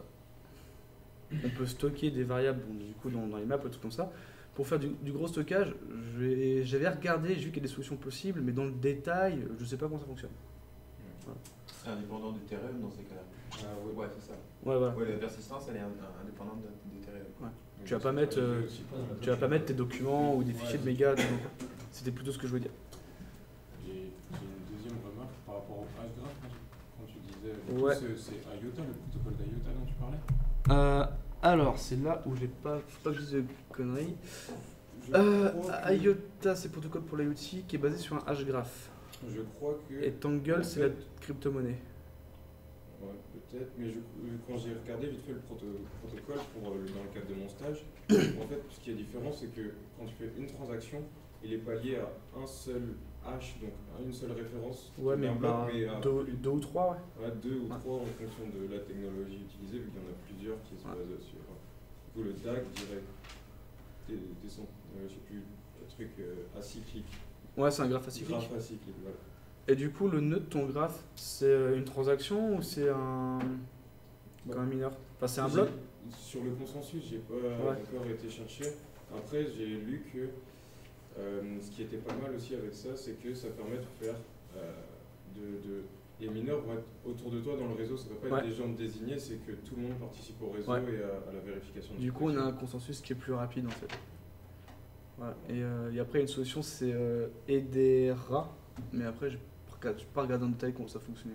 on peut stocker des variables, bon, du coup dans, dans les maps, tout comme ça. Pour faire du, du gros stockage, j'avais regardé, j'ai vu qu'il y a des solutions possibles, mais dans le détail, je sais pas comment ça fonctionne. Voilà. C'est indépendant d'Ethereum dans ces cas-là. Ah, ouais, ouais c'est ça. Ouais, voilà. Ouais, la persistance, elle est indépendante d'Ethereum. Ouais. Tu vas pas mettre, euh, tu vas pas mettre tes documents ou des fichiers de méga dedans. C'était plutôt ce que je voulais dire. J'ai une deuxième remarque par rapport au hashgraph quand tu disais. Ouais. C'est IOTA, le protocole d'IOTA dont tu parlais. Euh, alors, c'est là où j'ai pas, faut pas que je dise de conneries. Euh, que... IOTA, c'est le protocole pour l'IoT qui est basé sur un hashgraph. Je crois que. Et Tangle, c'est la crypto-monnaie. Ouais, peut-être, mais je, quand j'ai regardé vite fait le proto protocole pour, euh, dans le cadre de mon stage, en fait, ce qui est différent, c'est que quand tu fais une transaction, il est pas lié à un seul hash, donc à une seule référence. Ouais, mais, bah, bloc, mais à deux, deux ou trois, ouais. Ouais, deux ou ouais. trois en fonction de la technologie utilisée, vu qu'il y en a plusieurs qui se basent ouais. sur. Du coup, le D A G dirait des, des sons, euh, je sais plus, un truc euh, acyclique. Ouais, c'est un graphe acyclique. Graphe acyclique, voilà. Et du coup, le nœud de ton graphe, c'est une transaction ou c'est un. Comme un mineur? Enfin, c'est un bloc? Sur le consensus, j'ai pas ouais. encore été chercher. Après, j'ai lu que euh, ce qui était pas mal aussi avec ça, c'est que ça permet de faire. Euh, de, de, les mineurs vont être autour de toi dans le réseau, ça ne va pas être ouais. des gens désignés, c'est que tout le monde participe au réseau ouais. et à, à la vérification. Du coup, on a un consensus qui est plus rapide en fait. Voilà. Et, euh, et après, une solution, c'est euh, Hedera, mais après, je ne vais pas regarder en détail comment ça fonctionne.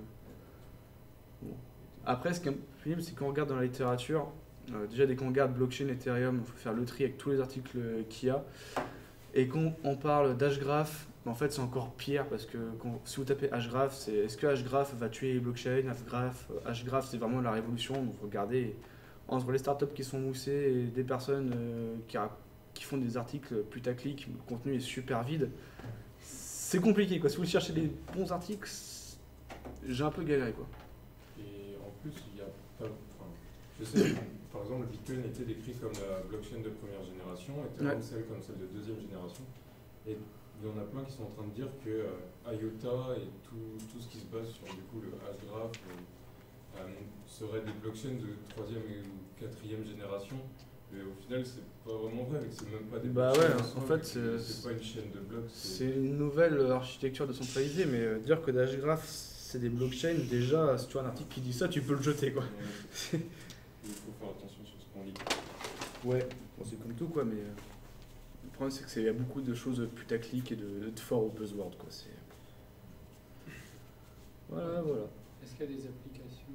Bon. Après, ce qui est pénible, c'est quand on regarde dans la littérature, euh, déjà dès qu'on regarde blockchain, Ethereum, il faut faire le tri avec tous les articles qu'il y a. Et quand on parle d'hashgraph, en fait c'est encore pire parce que quand, si vous tapez hashgraph, c'est est-ce que hashgraph va tuer les blockchains? Hashgraph, hashgraph c'est vraiment la révolution. Donc regardez, entre les startups qui sont moussées et des personnes euh, qui, qui font des articles putaclic, le contenu est super vide. C'est compliqué quoi. Si vous cherchez des bons articles, j'ai un peu galéré quoi. Et en plus, il y a pas. Enfin, je sais, par exemple, Bitcoin était décrit comme la blockchain de première génération, Ethereum ouais. celle comme celle de deuxième génération. Et il y en a plein qui sont en train de dire que euh, IOTA et tout, tout ce qui se base sur du coup le hashgraph euh, euh, seraient des blockchains de troisième ou quatrième génération. Mais au final, c'est pas vraiment vrai, avec c'est même pas des bah blockchains. Ouais, en fait, c'est pas une chaîne de blocs. C'est une nouvelle architecture décentralisée, mais euh, dire que l'hashgraph c'est des blockchains, déjà, si tu as un article qui dit ça, tu peux le jeter quoi. Ouais. Il faut faire attention sur ce qu'on lit. Ouais, bon, c'est comme tout quoi, mais. Euh... problème, c'est qu'il y a beaucoup de choses putaclic et de, de fort au buzzword, quoi. C'est... Voilà, voilà. Est-ce qu'il y a des applications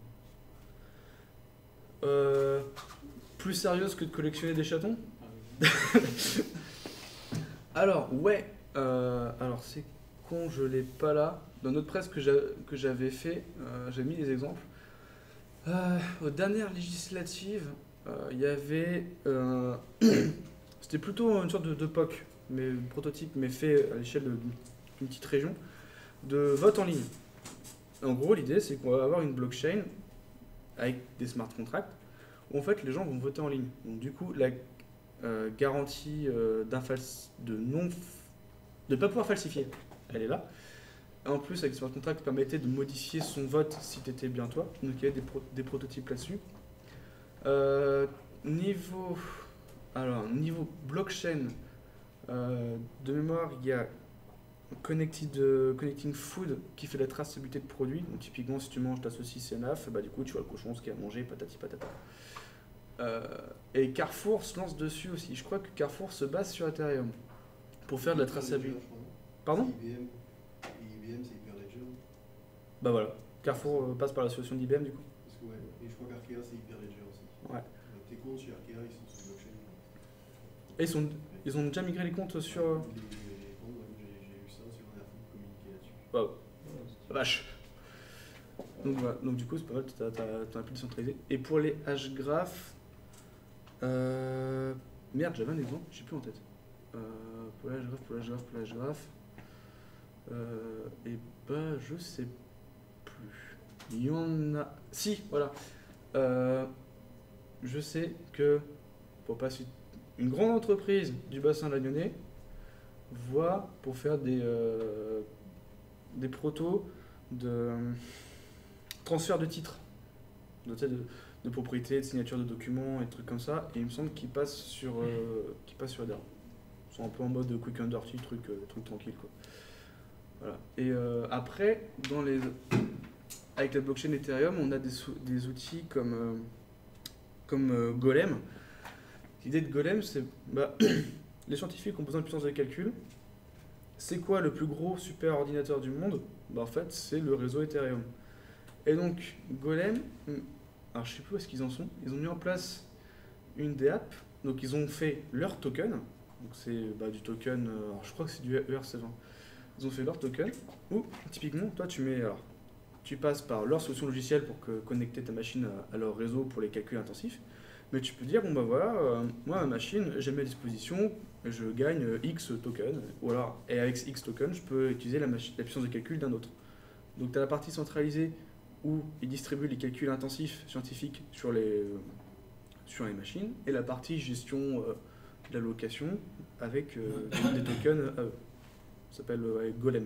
Euh, plus sérieuses que de collectionner des chatons? par exemple? Alors, ouais. Euh, alors, c'est con, je l'ai pas là. Dans notre presse que j'a- que j'avais fait, euh, j'ai mis des exemples. Euh, aux dernières législatives, euh, il y avait. euh, C'était plutôt une sorte de, de P O C, mais prototype, mais fait à l'échelle de- d'une petite région, de vote en ligne. En gros, l'idée, c'est qu'on va avoir une blockchain avec des smart contracts où en fait les gens vont voter en ligne. Donc, du coup, la euh, garantie euh, d'infals- de non, de pas pouvoir falsifier, elle est là. Et en plus, avec smart contract, permettait de modifier son vote si tu étais bien toi. Donc, il y avait des, pro- des prototypes là-dessus. Euh, niveau, alors, niveau blockchain, euh, de mémoire, il y a Connected, euh, Connecting Food qui fait la traçabilité de produits. Donc, typiquement, si tu manges ta saucisse N A F, bah, du coup, tu vois le cochon, ce qu'il a mangé, patati patata. Euh, et Carrefour se lance dessus aussi. Je crois que Carrefour se base sur Ethereum pour faire de la traçabilité. Pardon? I B M, I B M c'est Hyperledger. Bah voilà. Carrefour euh, passe par la solution d'I B M du coup. Parce que ouais, et je crois qu'Arkea c'est Hyperledger aussi. Ouais. Donc, tes comptes chez Arkea ils sont sous blockchain. Et ils, sont, ils ont déjà migré les comptes sur. euh, Les, les comptes, ouais, j'ai j'ai eu ça sur un airphone communiqué là-dessus. Waouh. La vache. Donc voilà. Donc du coup c'est pas mal, t'as t'as- t'as un peu décentralisé. Et pour les hgraph. Euh... Merde, j'avais un exemple, j'ai plus en tête. Euh, pour les hgraph, pour les hgraph, pour les hgraph. Euh, et bah je sais plus. Il y en a. Si, voilà. Euh, je sais que pour pas citer, une grande entreprise du bassin lagnonnais voit pour faire des euh, des protos de euh, transfert de titres, de, tu sais, de, de propriété, de signature de documents et trucs comme ça. Et il me semble qu'ils passent sur euh, qu'ils passent sur Ethereum. Ils sont un peu en mode quick and dirty, truc euh, truc tranquille quoi. Voilà. Et euh, après, dans les, avec la blockchain Ethereum, on a des, sou- des outils comme, euh, comme euh, Golem. L'idée de Golem, c'est bah, les scientifiques ont besoin de puissance de calcul. C'est quoi le plus gros super ordinateur du monde? Bah, en fait, c'est le réseau Ethereum. Et donc, Golem, alors je sais plus où est-ce qu'ils en sont. Ils ont mis en place une des apps. Donc, ils ont fait leur token. Donc, c'est bah, du token, euh, alors, je crois que c'est du E R C vingt. Ils ont fait leur token, où typiquement, toi tu mets, alors, tu passes par leur solution logicielle pour que, connecter ta machine à, à leur réseau pour les calculs intensifs, mais tu peux dire, bon bah voilà, euh, moi ma machine, j'ai mis à disposition, je gagne euh, X tokens, ou alors, et avec X tokens, je peux utiliser la, machi- la puissance de calcul d'un autre. Donc tu as la partie centralisée où ils distribuent les calculs intensifs scientifiques sur les, euh, sur les machines, et la partie gestion euh, de la location avec euh, des, des tokens à eux. Ça s'appelle euh, ouais, Golem.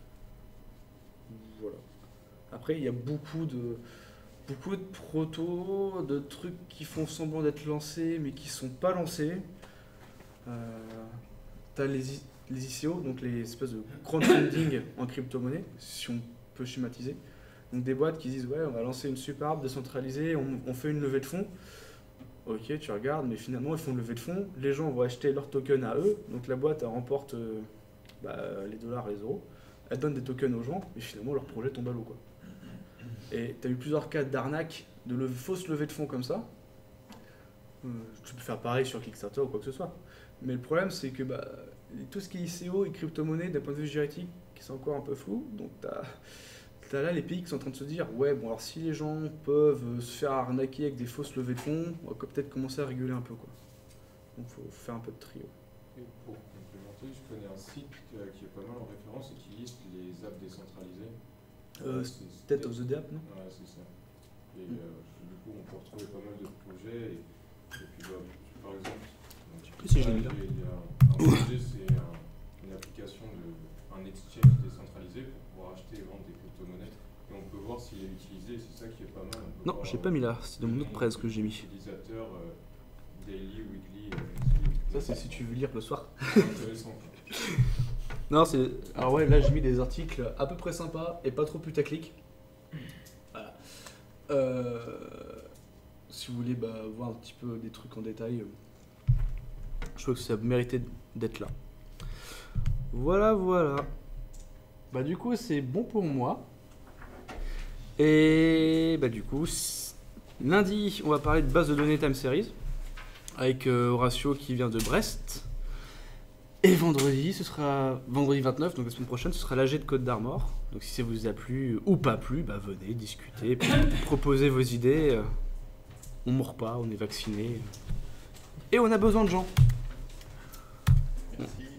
Voilà. Après, il y a beaucoup de, beaucoup de protos, de trucs qui font semblant d'être lancés, mais qui sont pas lancés. Euh, T'as les, I- les I C O, donc les espèces de crowdfunding en crypto-monnaie, si on peut schématiser. Donc des boîtes qui disent, ouais, on va lancer une super app décentralisée, on, on fait une levée de fonds. Ok, tu regardes, mais finalement, ils font une levée de fonds. Les gens vont acheter leurs tokens à eux, donc la boîte elle remporte... euh, Bah, les dollars et les euros, elles donnent des tokens aux gens, et finalement leur projet tombe à l'eau quoi. Et tu as eu plusieurs cas d'arnaque, de leve- fausses levées de fonds comme ça. Euh, tu peux faire pareil sur Kickstarter ou quoi que ce soit. Mais le problème c'est que bah, tout ce qui est I C O et crypto-monnaie d'un point de vue juridique, c'est encore un peu flou. Donc tu as là les pays qui sont en train de se dire ouais bon alors si les gens peuvent se faire arnaquer avec des fausses levées de fonds, on va peut-être commencer à réguler un peu quoi. Donc faut faire un peu de tri. Ouais. Et pour complémenter, je connais un site euh, qui est pas mal en référence et qui liste les apps décentralisées. Euh, c'est State of the Day app, non? Ouais, c'est ça. Et Mm. euh, du coup, on peut retrouver pas mal de projets. Et, et puis, bah, par exemple, donc, sais plus si je là, l'ai il y mis a- là. il y a un projet, c'est un- une application, de, un exchange décentralisé pour pouvoir acheter et vendre des crypto-monnaies. Et on peut voir s'il est utilisé, c'est ça qui est pas mal. On peut Non, voir, j'ai euh, pas mis là, c'est dans le mon autre nombre presse que j'ai mis. d'utilisateurs, euh, daily, weekly, euh, monthly. Ça, c'est si tu veux lire le soir. C'est intéressant. quoi. Non, c'est. Alors, ouais, là, j'ai mis des articles à peu près sympas et pas trop putaclic. Voilà. Euh, Si vous voulez bah, voir un petit peu des trucs en détail, euh, Je trouve que ça méritait d'être là. Voilà, voilà. Bah du coup, c'est bon pour moi. Et bah du coup, lundi, on va parler de base de données time series avec euh, Horatio qui vient de Brest. Et vendredi, ce sera vendredi vingt-neuf, donc la semaine prochaine, ce sera l'A G de Côte d'Armor. Donc si ça vous a plu ou pas plu, bah venez discuter, proposez vos idées. On mord pas, on est vacciné. Et on a besoin de gens. Merci.